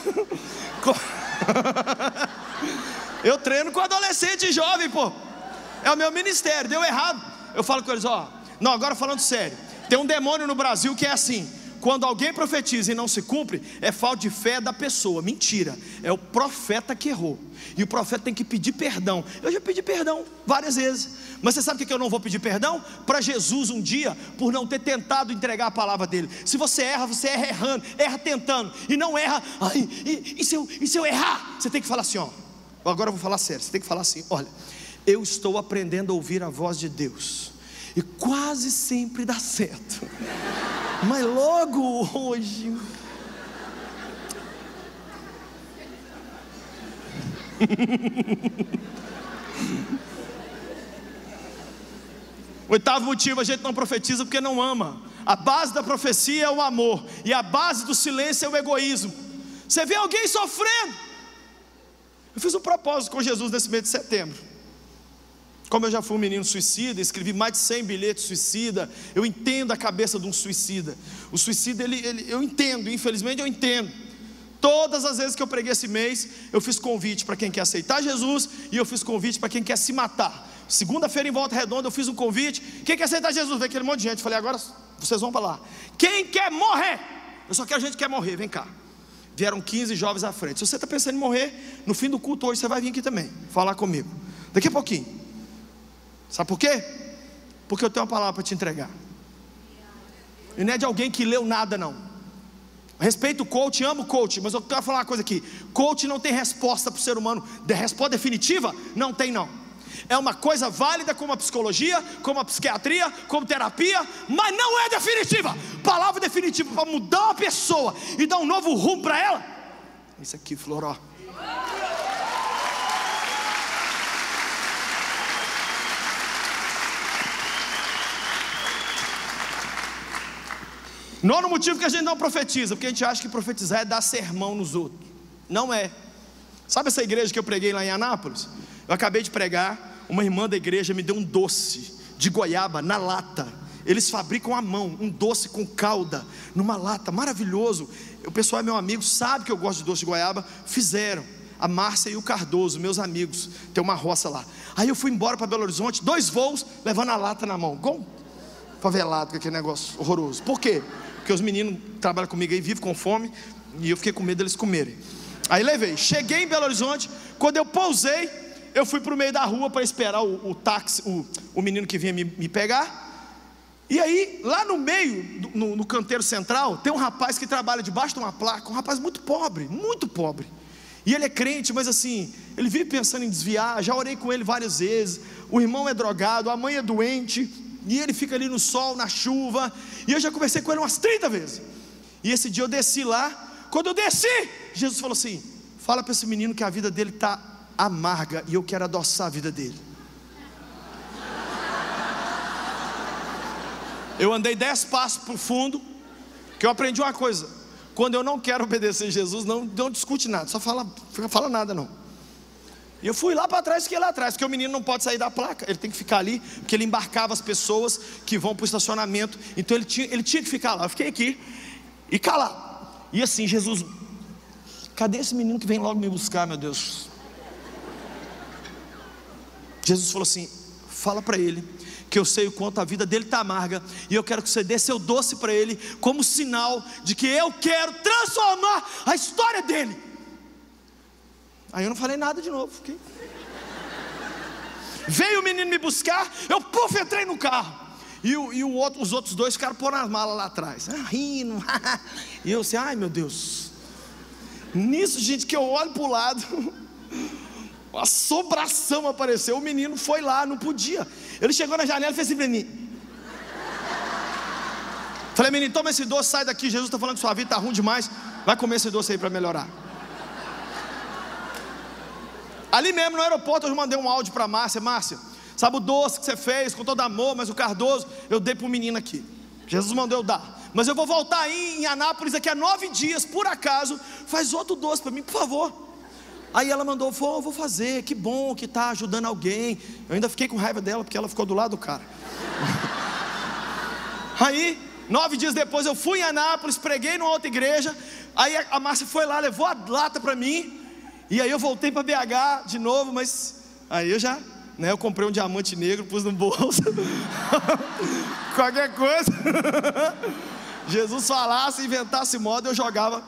Eu treino com adolescente e jovem, pô. É o meu ministério. Deu errado, eu falo com eles: ó, não, agora falando sério, tem um demônio no Brasil que é assim: quando alguém profetiza e não se cumpre, é falta de fé da pessoa. Mentira, é o profeta que errou. E o profeta tem que pedir perdão. Eu já pedi perdão várias vezes. Mas você sabe o que eu não vou pedir perdão? Para Jesus um dia, por não ter tentado entregar a palavra dele. Se você erra errando, erra tentando, e não erra. Ai, e se eu errar? Você tem que falar assim, ó. Agora eu vou falar sério. Você tem que falar assim: olha, eu estou aprendendo a ouvir a voz de Deus, e quase sempre dá certo. Mas logo hoje Oitavo motivo: a gente não profetiza porque não ama. A base da profecia é o amor, e a base do silêncio é o egoísmo. Você vê alguém sofrendo. Eu fiz um propósito com Jesus nesse mês de setembro. Como eu já fui um menino suicida, escrevi mais de 100 bilhetes suicida, eu entendo a cabeça de um suicida. O suicida, eu entendo, infelizmente eu entendo. Todas as vezes que eu preguei esse mês, eu fiz convite para quem quer aceitar Jesus, e eu fiz convite para quem quer se matar. Segunda-feira em Volta Redonda eu fiz um convite: quem quer aceitar Jesus? Veio aquele monte de gente. Eu falei: agora vocês vão para lá. Quem quer morrer? Eu só quero gente que quer morrer, vem cá. Vieram 15 jovens à frente. Se você está pensando em morrer, no fim do culto hoje você vai vir aqui também, falar comigo, daqui a pouquinho. Sabe por quê? Porque eu tenho uma palavra para te entregar. E não é de alguém que leu nada não. Respeito o coach, amo o coach, mas eu quero falar uma coisa aqui: coach não tem resposta para o ser humano. Resposta definitiva? Não tem não. É uma coisa válida como a psicologia, como a psiquiatria, como terapia, mas não é definitiva. Palavra definitiva para mudar uma pessoa e dar um novo rumo para ela. Isso aqui, Floró. Nono motivo que a gente não profetiza, porque a gente acha que profetizar é dar sermão nos outros. Não é. Sabe essa igreja que eu preguei lá em Anápolis? Eu acabei de pregar. Uma irmã da igreja me deu um doce de goiaba na lata. Eles fabricam à mão um doce com calda numa lata, maravilhoso. O pessoal é meu amigo, sabe que eu gosto de doce de goiaba. Fizeram. A Márcia e o Cardoso, meus amigos. Tem uma roça lá. Aí eu fui embora para Belo Horizonte, 2 voos, levando a lata na mão. Igual favelado, com aquele negócio horroroso. Por quê? Porque os meninos trabalham comigo aí, vivem com fome, e eu fiquei com medo deles comerem. Aí levei, cheguei em Belo Horizonte. Quando eu pousei, eu fui para o meio da rua para esperar o táxi, o menino que vinha me pegar. E aí, lá no meio, no canteiro central, tem um rapaz que trabalha debaixo de uma placa. Um rapaz muito pobre, muito pobre. E ele é crente, mas assim, ele vive pensando em desviar. Já orei com ele várias vezes. O irmão é drogado, a mãe é doente, e ele fica ali no sol, na chuva. E eu já conversei com ele umas 30 vezes. E esse dia eu desci lá. Quando eu desci, Jesus falou assim: fala para esse menino que a vida dele está amarga e eu quero adoçar a vida dele. Eu andei 10 passos para o fundo, que eu aprendi uma coisa: quando eu não quero obedecer Jesus, não discute nada, só fala nada não. E eu fui lá para trás, fiquei lá atrás, porque o menino não pode sair da placa, ele tem que ficar ali, porque ele embarcava as pessoas que vão para o estacionamento. Então ele tinha que ficar lá. Eu fiquei aqui e calado. E assim, Jesus, cadê esse menino que vem logo me buscar, meu Deus? Jesus falou assim: fala para ele que eu sei o quanto a vida dele está amarga, e eu quero que você dê seu doce para ele, como sinal de que eu quero transformar a história dele. Aí eu não falei nada de novo, fiquei. Veio o menino me buscar, eu entrei no carro. E os outros 2 ficaram pondo as malas lá atrás, rindo. E eu assim: ai meu Deus. Nisso, gente, que eu olho para o lado, uma assombração apareceu. O menino foi lá, não podia. Ele chegou na janela e fez assim para mim. Falei: menino, toma esse doce, sai daqui. Jesus está falando que sua vida está ruim demais. Vai comer esse doce aí para melhorar. Ali mesmo no aeroporto eu mandei um áudio para a Márcia: Márcia, sabe o doce que você fez com todo amor, mas o Cardoso eu dei para o menino aqui. Jesus mandou eu dar. Mas eu vou voltar aí em Anápolis daqui a 9 dias, por acaso, faz outro doce para mim, por favor. Aí ela mandou: vou fazer, que bom que está ajudando alguém. Eu ainda fiquei com raiva dela, porque ela ficou do lado do cara. Aí, 9 dias depois eu fui em Anápolis, preguei numa outra igreja. Aí a Márcia foi lá, levou a lata para mim. E aí eu voltei para BH de novo, mas aí eu já, eu comprei um diamante negro, pus no bolso. Qualquer coisa. Jesus falasse, inventasse moda, eu jogava.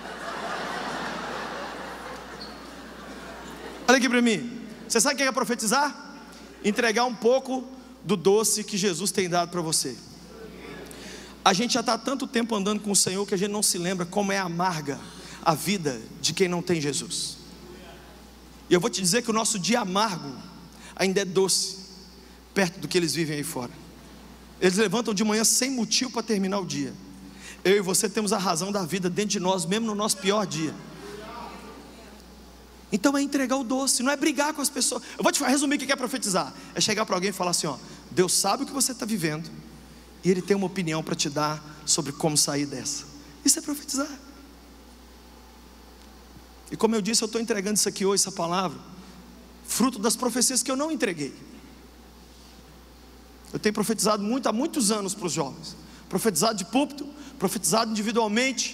Olha aqui para mim. Você sabe o que é profetizar? Entregar um pouco do doce que Jesus tem dado para você. A gente já está há tanto tempo andando com o Senhor que a gente não se lembra como é amarga a vida de quem não tem Jesus. E eu vou te dizer que o nosso dia amargo ainda é doce, perto do que eles vivem aí fora. Eles levantam de manhã sem motivo para terminar o dia. Eu e você temos a razão da vida dentro de nós, mesmo no nosso pior dia. Então é entregar o doce, não é brigar com as pessoas. Eu vou te resumir o que é profetizar. É chegar para alguém e falar assim, ó: Deus sabe o que você está vivendo, e Ele tem uma opinião para te dar sobre como sair dessa. Isso é profetizar. E como eu disse, eu estou entregando isso aqui hoje, essa palavra, fruto das profecias que eu não entreguei. Eu tenho profetizado há muitos anos para os jovens, profetizado de púlpito, profetizado individualmente.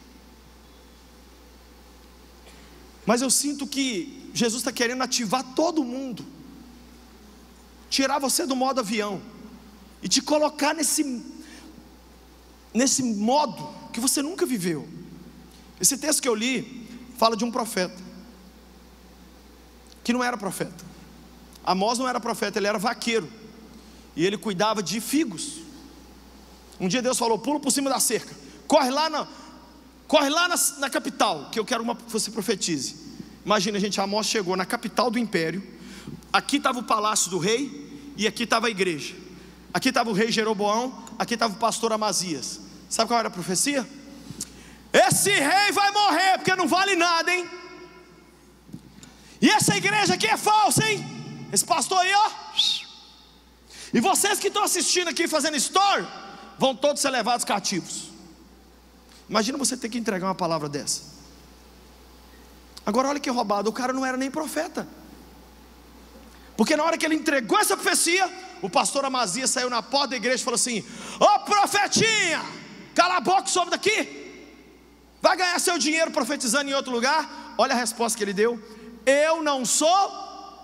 Mas eu sinto que Jesus está querendo ativar todo mundo, tirar você do modo avião e te colocar nesse modo que você nunca viveu. Esse texto que eu li fala de um profeta que não era profeta. Amós não era profeta, ele era vaqueiro, e ele cuidava de figos. Um dia Deus falou: pula por cima da cerca, corre lá na capital, que eu quero que você profetize. Imagina, gente, Amós chegou na capital do império. Aqui estava o palácio do rei, e aqui estava a igreja. Aqui estava o rei Jeroboão, aqui estava o pastor Amazias. Sabe qual era a profecia? Esse rei vai morrer, porque não vale nada, hein? E essa igreja aqui é falsa, hein? Esse pastor aí, ó. E vocês que estão assistindo aqui, fazendo story, vão todos ser levados cativos. Imagina você ter que entregar uma palavra dessa. Agora olha que roubado, o cara não era nem profeta. Porque na hora que ele entregou essa profecia, o pastor Amazias saiu na porta da igreja e falou assim: ô profetinha, cala a boca, sobe daqui. Vai ganhar seu dinheiro profetizando em outro lugar. Olha a resposta que ele deu: eu não sou.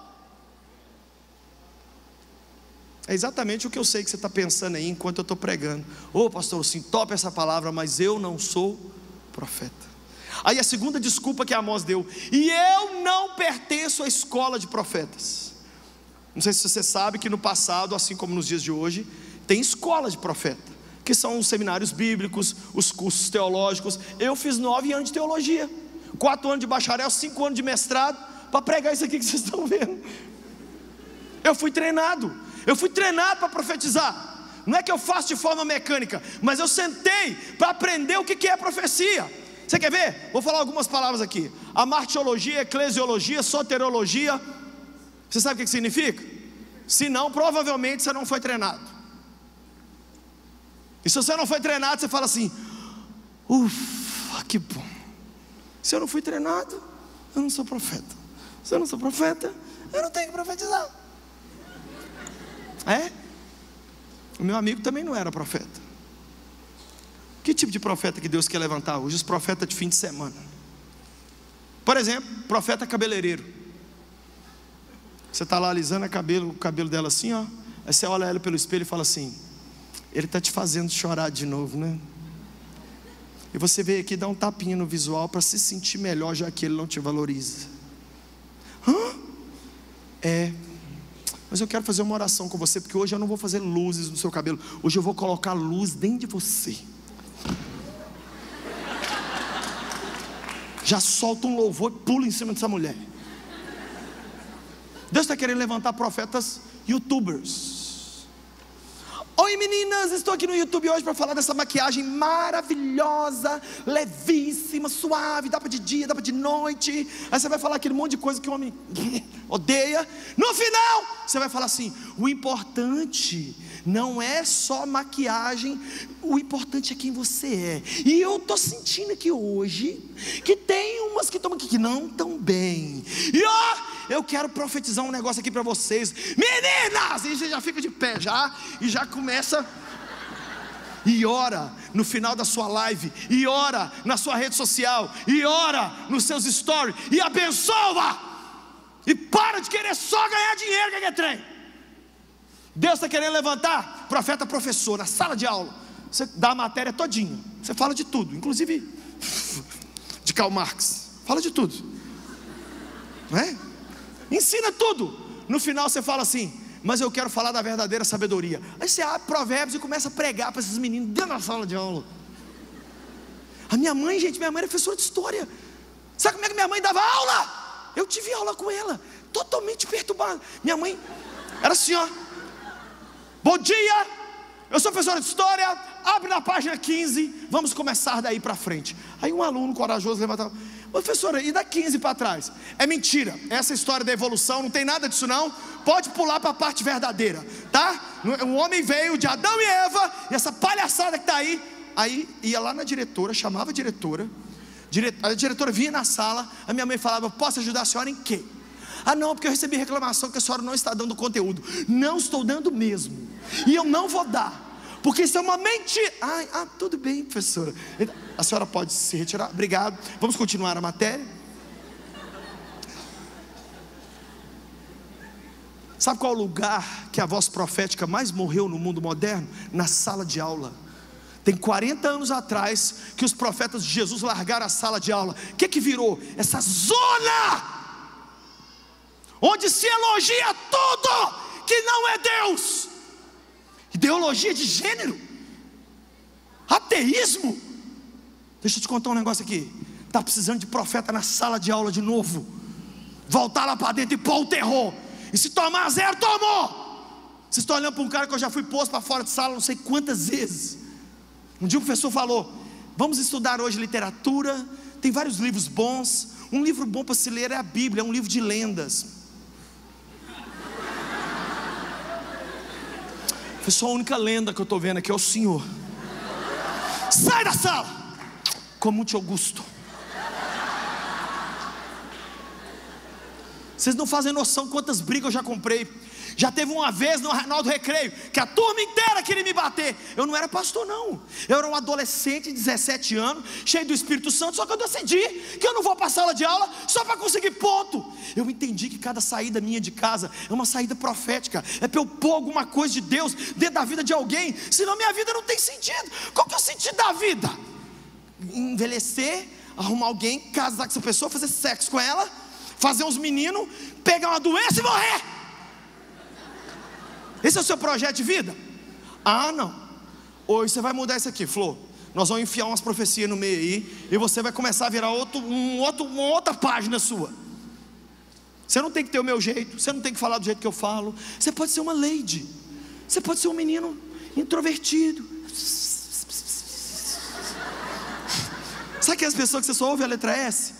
É exatamente o que eu sei que você está pensando aí enquanto eu estou pregando. Ô pastor, sim, topa essa palavra, mas eu não sou profeta. Aí a segunda desculpa que Amós deu: e eu não pertenço à escola de profetas. Não sei se você sabe que no passado, assim como nos dias de hoje, tem escola de profeta, que são os seminários bíblicos, os cursos teológicos. Eu fiz 9 anos de teologia, 4 anos de bacharel, 5 anos de mestrado, para pregar isso aqui que vocês estão vendo. Eu fui treinado para profetizar. Não é que eu faço de forma mecânica, mas eu sentei para aprender o que é profecia. Você quer ver? Vou falar algumas palavras aqui: amartiologia, eclesiologia, soteriologia. Você sabe o que significa? Se não, provavelmente você não foi treinado. E se você não foi treinado, você fala assim: ufa, que bom. Se eu não fui treinado, eu não sou profeta. Se eu não sou profeta, eu não tenho que profetizar. É? O meu amigo também não era profeta. Que tipo de profeta que Deus quer levantar hoje? Os profetas de fim de semana. Por exemplo, profeta cabeleireiro. Você está lá alisando o cabelo dela assim, ó. Aí você olha ela pelo espelho e fala assim: ele está te fazendo chorar de novo, né? E você veio aqui dar um tapinha no visual para se sentir melhor, já que ele não te valoriza. Mas eu quero fazer uma oração com você, porque hoje eu não vou fazer luzes no seu cabelo. Hoje eu vou colocar luz dentro de você. Já solta um louvor e pula em cima dessa mulher. Deus está querendo levantar profetas youtubers. Oi meninas, estou aqui no YouTube hoje para falar dessa maquiagem maravilhosa, levíssima, suave, dá para de dia, dá para de noite. Aí você vai falar aquele monte de coisa que o homem odeia. No final, você vai falar assim: o importante não é só maquiagem, o importante é quem você é. E eu estou sentindo aqui hoje que tem umas que estão aqui que não estão bem. E eu quero profetizar um negócio aqui para vocês, meninas! E você já fica de pé e já começa. E ora no final da sua live, e ora na sua rede social, e ora nos seus stories, e abençoa. E para de querer só ganhar dinheiro, que é trem. Deus está querendo levantar profeta professor na sala de aula. Você dá a matéria todinha, você fala de tudo, inclusive de Karl Marx, fala de tudo, não é? Ensina tudo. No final você fala assim: mas eu quero falar da verdadeira sabedoria. Aí você abre Provérbios e começa a pregar para esses meninos dentro da sala de aula. A minha mãe, gente, minha mãe era professora de história. Sabe como é que minha mãe dava aula? Eu tive aula com ela, totalmente perturbada. Minha mãe era assim, ó: bom dia, eu sou professora de história, abre na página 15, vamos começar daí para frente. Aí um aluno corajoso levantava: Professora, e da 15 para trás? É mentira, essa história da evolução não tem nada disso não. Pode pular para a parte verdadeira, tá? O homem veio de Adão e Eva, e essa palhaçada que está aí ia lá na diretora, chamava a diretora vinha na sala, a minha mãe falava: posso ajudar a senhora em quê? Ah não, porque eu recebi reclamação que a senhora não está dando conteúdo. Não estou dando mesmo, e eu não vou dar, porque isso é uma mentira. Tudo bem, professora, a senhora pode se retirar, obrigado, vamos continuar a matéria. Sabe qual é o lugar que a voz profética mais morreu no mundo moderno? Na sala de aula. Tem 40 anos atrás que os profetas de Jesus largaram a sala de aula. O que virou? Essa zona onde se elogia tudo que não é Deus. Ideologia de gênero, ateísmo. Deixa eu te contar um negócio aqui. Está precisando de profeta na sala de aula de novo. Voltar lá para dentro e pôr o terror. E se tomar zero, tomou. Vocês estão olhando para um cara que eu já fui posto para fora de sala não sei quantas vezes. Um dia o professor falou: vamos estudar hoje literatura, tem vários livros bons. Um livro bom para se ler é a Bíblia, é um livro de lendas. Professor, a única lenda que eu estou vendo aqui é o senhor. Sai da sala, com muito Augusto. Vocês não fazem noção quantas brigas eu já comprei. Já teve uma vez no Arnaldo Recreio que a turma inteira queria me bater. Eu não era pastor não, eu era um adolescente de 17 anos, cheio do Espírito Santo. Só que eu decidi que eu não vou para a sala de aula só para conseguir ponto. Eu entendi que cada saída minha de casa é uma saída profética. É para eu pôr alguma coisa de Deus dentro da vida de alguém, senão minha vida não tem sentido. Qual que é o sentido da vida? Envelhecer, arrumar alguém, casar com essa pessoa, fazer sexo com ela, fazer uns meninos, pegar uma doença e morrer. Esse é o seu projeto de vida? Não. Hoje você vai mudar isso aqui, Flor. Nós vamos enfiar umas profecias no meio aí, e você vai começar a virar uma outra página sua. Você não tem que ter o meu jeito, você não tem que falar do jeito que eu falo. Você pode ser uma lady, você pode ser um menino introvertido. Sabe aquelas pessoas que você só ouve a letra S?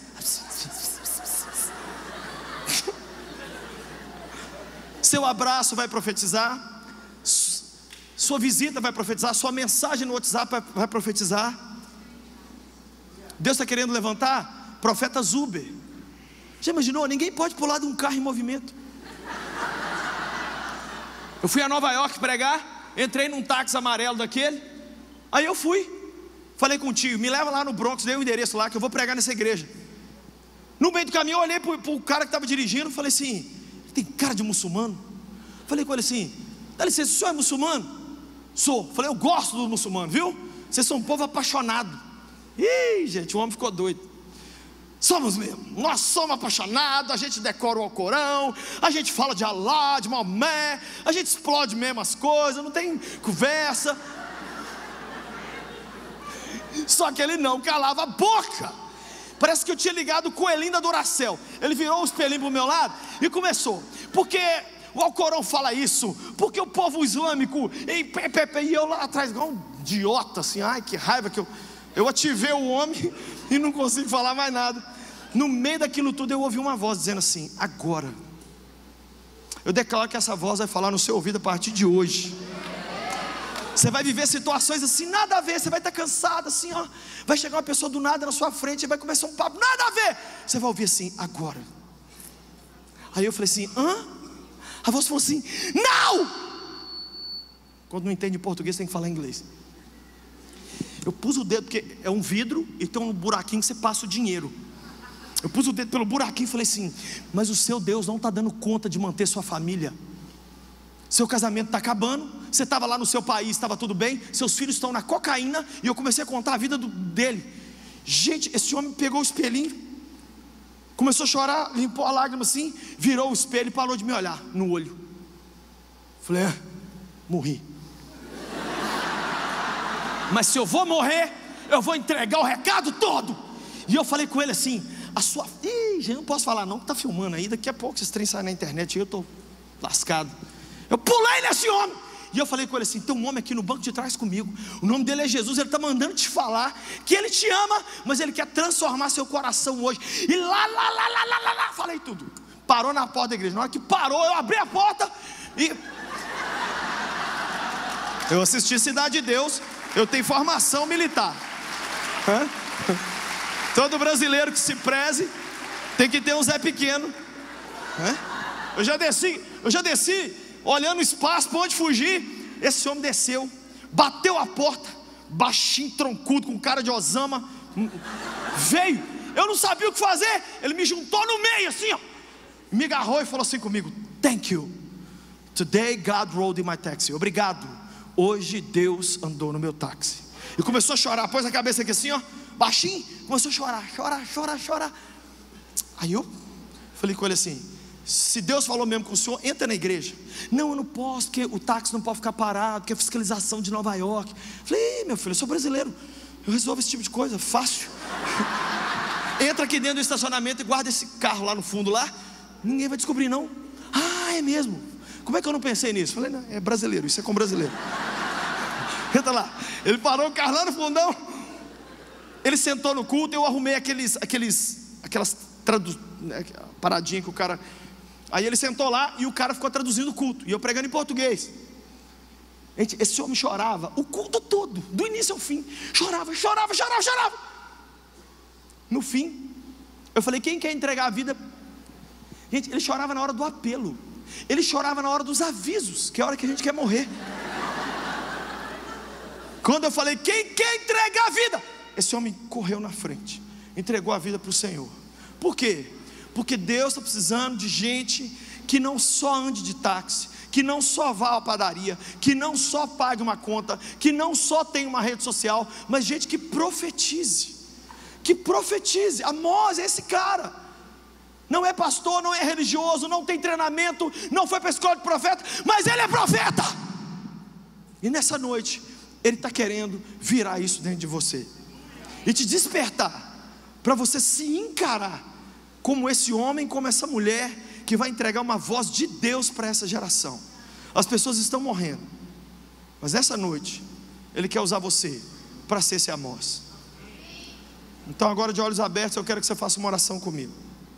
Seu abraço vai profetizar, sua visita vai profetizar, sua mensagem no WhatsApp vai profetizar. Deus está querendo levantar profetas Uber. Já imaginou? Ninguém pode pular de um carro em movimento. Eu fui a Nova York pregar, entrei num táxi amarelo daquele. Aí eu fui, falei com o tio: me leva lá no Bronx, dei o endereço lá que eu vou pregar nessa igreja. No meio do caminho eu olhei para o cara que estava dirigindo, falei assim: tem cara de muçulmano? Falei com ele assim: dá licença, o senhor é muçulmano? Sou. Falei: eu gosto do muçulmano, viu? Vocês são um povo apaixonado. Ih, gente, o homem ficou doido. Somos mesmo, nós somos apaixonados. A gente decora o Alcorão, a gente fala de Alá, de Maomé, a gente explode mesmo as coisas, não tem conversa. Só que ele não calava a boca. Parece que eu tinha ligado o coelhinho da Duracell. Ele virou o espelhinho para o meu lado e começou: porque o Alcorão fala isso, porque o povo islâmico, e eu lá atrás igual um idiota assim. Ai, que raiva que eu ativei o homem e não consigo falar mais nada. No meio daquilo tudo eu ouvi uma voz dizendo assim: agora eu declaro que essa voz vai falar no seu ouvido a partir de hoje. Você vai viver situações assim, nada a ver. Você vai estar cansado assim, ó. Vai chegar uma pessoa do nada na sua frente e vai começar um papo, nada a ver. Você vai ouvir assim: agora. Aí eu falei assim: a voz falou assim: não! Quando não entende português tem que falar inglês. Eu pus o dedo, porque é um vidro e tem um buraquinho que você passa o dinheiro. Eu pus o dedo pelo buraquinho e falei assim: mas o seu Deus não está dando conta de manter sua família. Seu casamento está acabando. Você estava lá no seu país, estava tudo bem. Seus filhos estão na cocaína. E eu comecei a contar a vida dele. Gente, esse homem pegou o espelhinho, começou a chorar, limpou a lágrima assim, virou o espelho e parou de me olhar no olho. Falei: morri. Mas se eu vou morrer, eu vou entregar o recado todo. E eu falei com ele assim: gente, não posso falar não, que está filmando aí. Daqui a pouco esses trem saem na internet e eu estou lascado. Eu pulei nesse homem E eu falei com ele assim: tem um homem aqui no banco de trás comigo, o nome dele é Jesus, ele está mandando te falar que ele te ama, mas ele quer transformar seu coração hoje. E lá, falei tudo. Parou na porta da igreja. Na hora que parou, eu abri a porta e eu assisti Cidade de Deus. Eu tenho formação militar. Todo brasileiro que se preze tem que ter um Zé Pequeno. Eu já desci olhando o espaço para onde fugir. Esse homem desceu, bateu a porta, baixinho, troncudo, com cara de Osama, veio. Eu não sabia o que fazer. Ele me juntou no meio assim, ó, me agarrou e falou assim comigo: thank you, today God rode in my taxi. Obrigado, hoje Deus andou no meu táxi. E começou a chorar, pôs a cabeça aqui assim, ó, baixinho, começou a chorar. Aí eu falei com ele assim: se Deus falou mesmo com o senhor, entra na igreja. Não, eu não posso, porque o táxi não pode ficar parado, porque é fiscalização de Nova York. Falei: meu filho, eu sou brasileiro, eu resolvo esse tipo de coisa, fácil. Entra aqui dentro do estacionamento e guarda esse carro lá no fundo lá, ninguém vai descobrir não. Ah, é mesmo? Como é que eu não pensei nisso? Falei: não, é brasileiro, isso é com brasileiro. Entra lá. Ele parou o carro lá no fundão. Ele sentou no culto, eu arrumei aquelas paradinhas que o cara... Aí ele sentou lá e o cara ficou traduzindo o culto, e eu pregando em português. Gente, esse homem chorava o culto todo, do início ao fim. Chorava. No fim, eu falei: quem quer entregar a vida? Gente, ele chorava na hora do apelo. Ele chorava na hora dos avisos, que é a hora que a gente quer morrer. Quando eu falei: quem quer entregar a vida? Esse homem correu na frente, entregou a vida para o Senhor. Por quê? Porque Deus está precisando de gente que não só ande de táxi, que não só vá à padaria, que não só pague uma conta, que não só tenha uma rede social, mas gente que profetize. Amós é esse cara. Não é pastor, não é religioso, não tem treinamento, não foi para a escola de profeta, mas ele é profeta. E nessa noite ele está querendo virar isso dentro de você e te despertar, para você se encarar como esse homem, como essa mulher, que vai entregar uma voz de Deus para essa geração. As pessoas estão morrendo, mas essa noite Ele quer usar você para ser esse Amós. Então agora, de olhos abertos, eu quero que você faça uma oração comigo.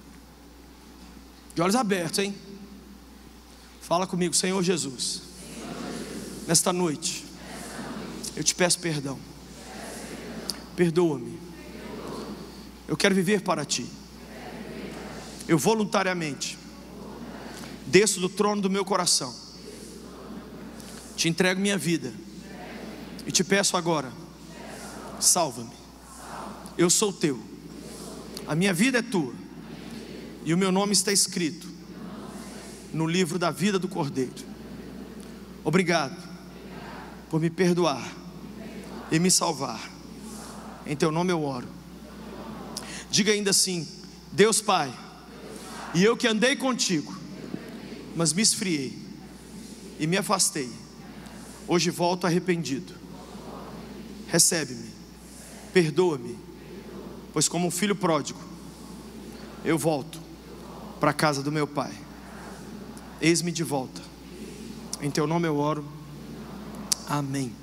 De olhos abertos, hein? Fala comigo: Senhor Jesus, nesta noite eu te peço perdão. Perdoa-me. Eu quero viver para ti. Eu voluntariamente desço do trono do meu coração, te entrego minha vida e te peço agora: salva-me. Eu sou teu, a minha vida é tua, e o meu nome está escrito no livro da vida do Cordeiro. Obrigado por me perdoar e me salvar. Em teu nome eu oro. Diga ainda assim: Deus Pai, e eu que andei contigo, mas me esfriei e me afastei, hoje volto arrependido. Recebe-me, perdoa-me, pois como um filho pródigo eu volto para a casa do meu pai. Eis-me de volta. Em teu nome eu oro. Amém.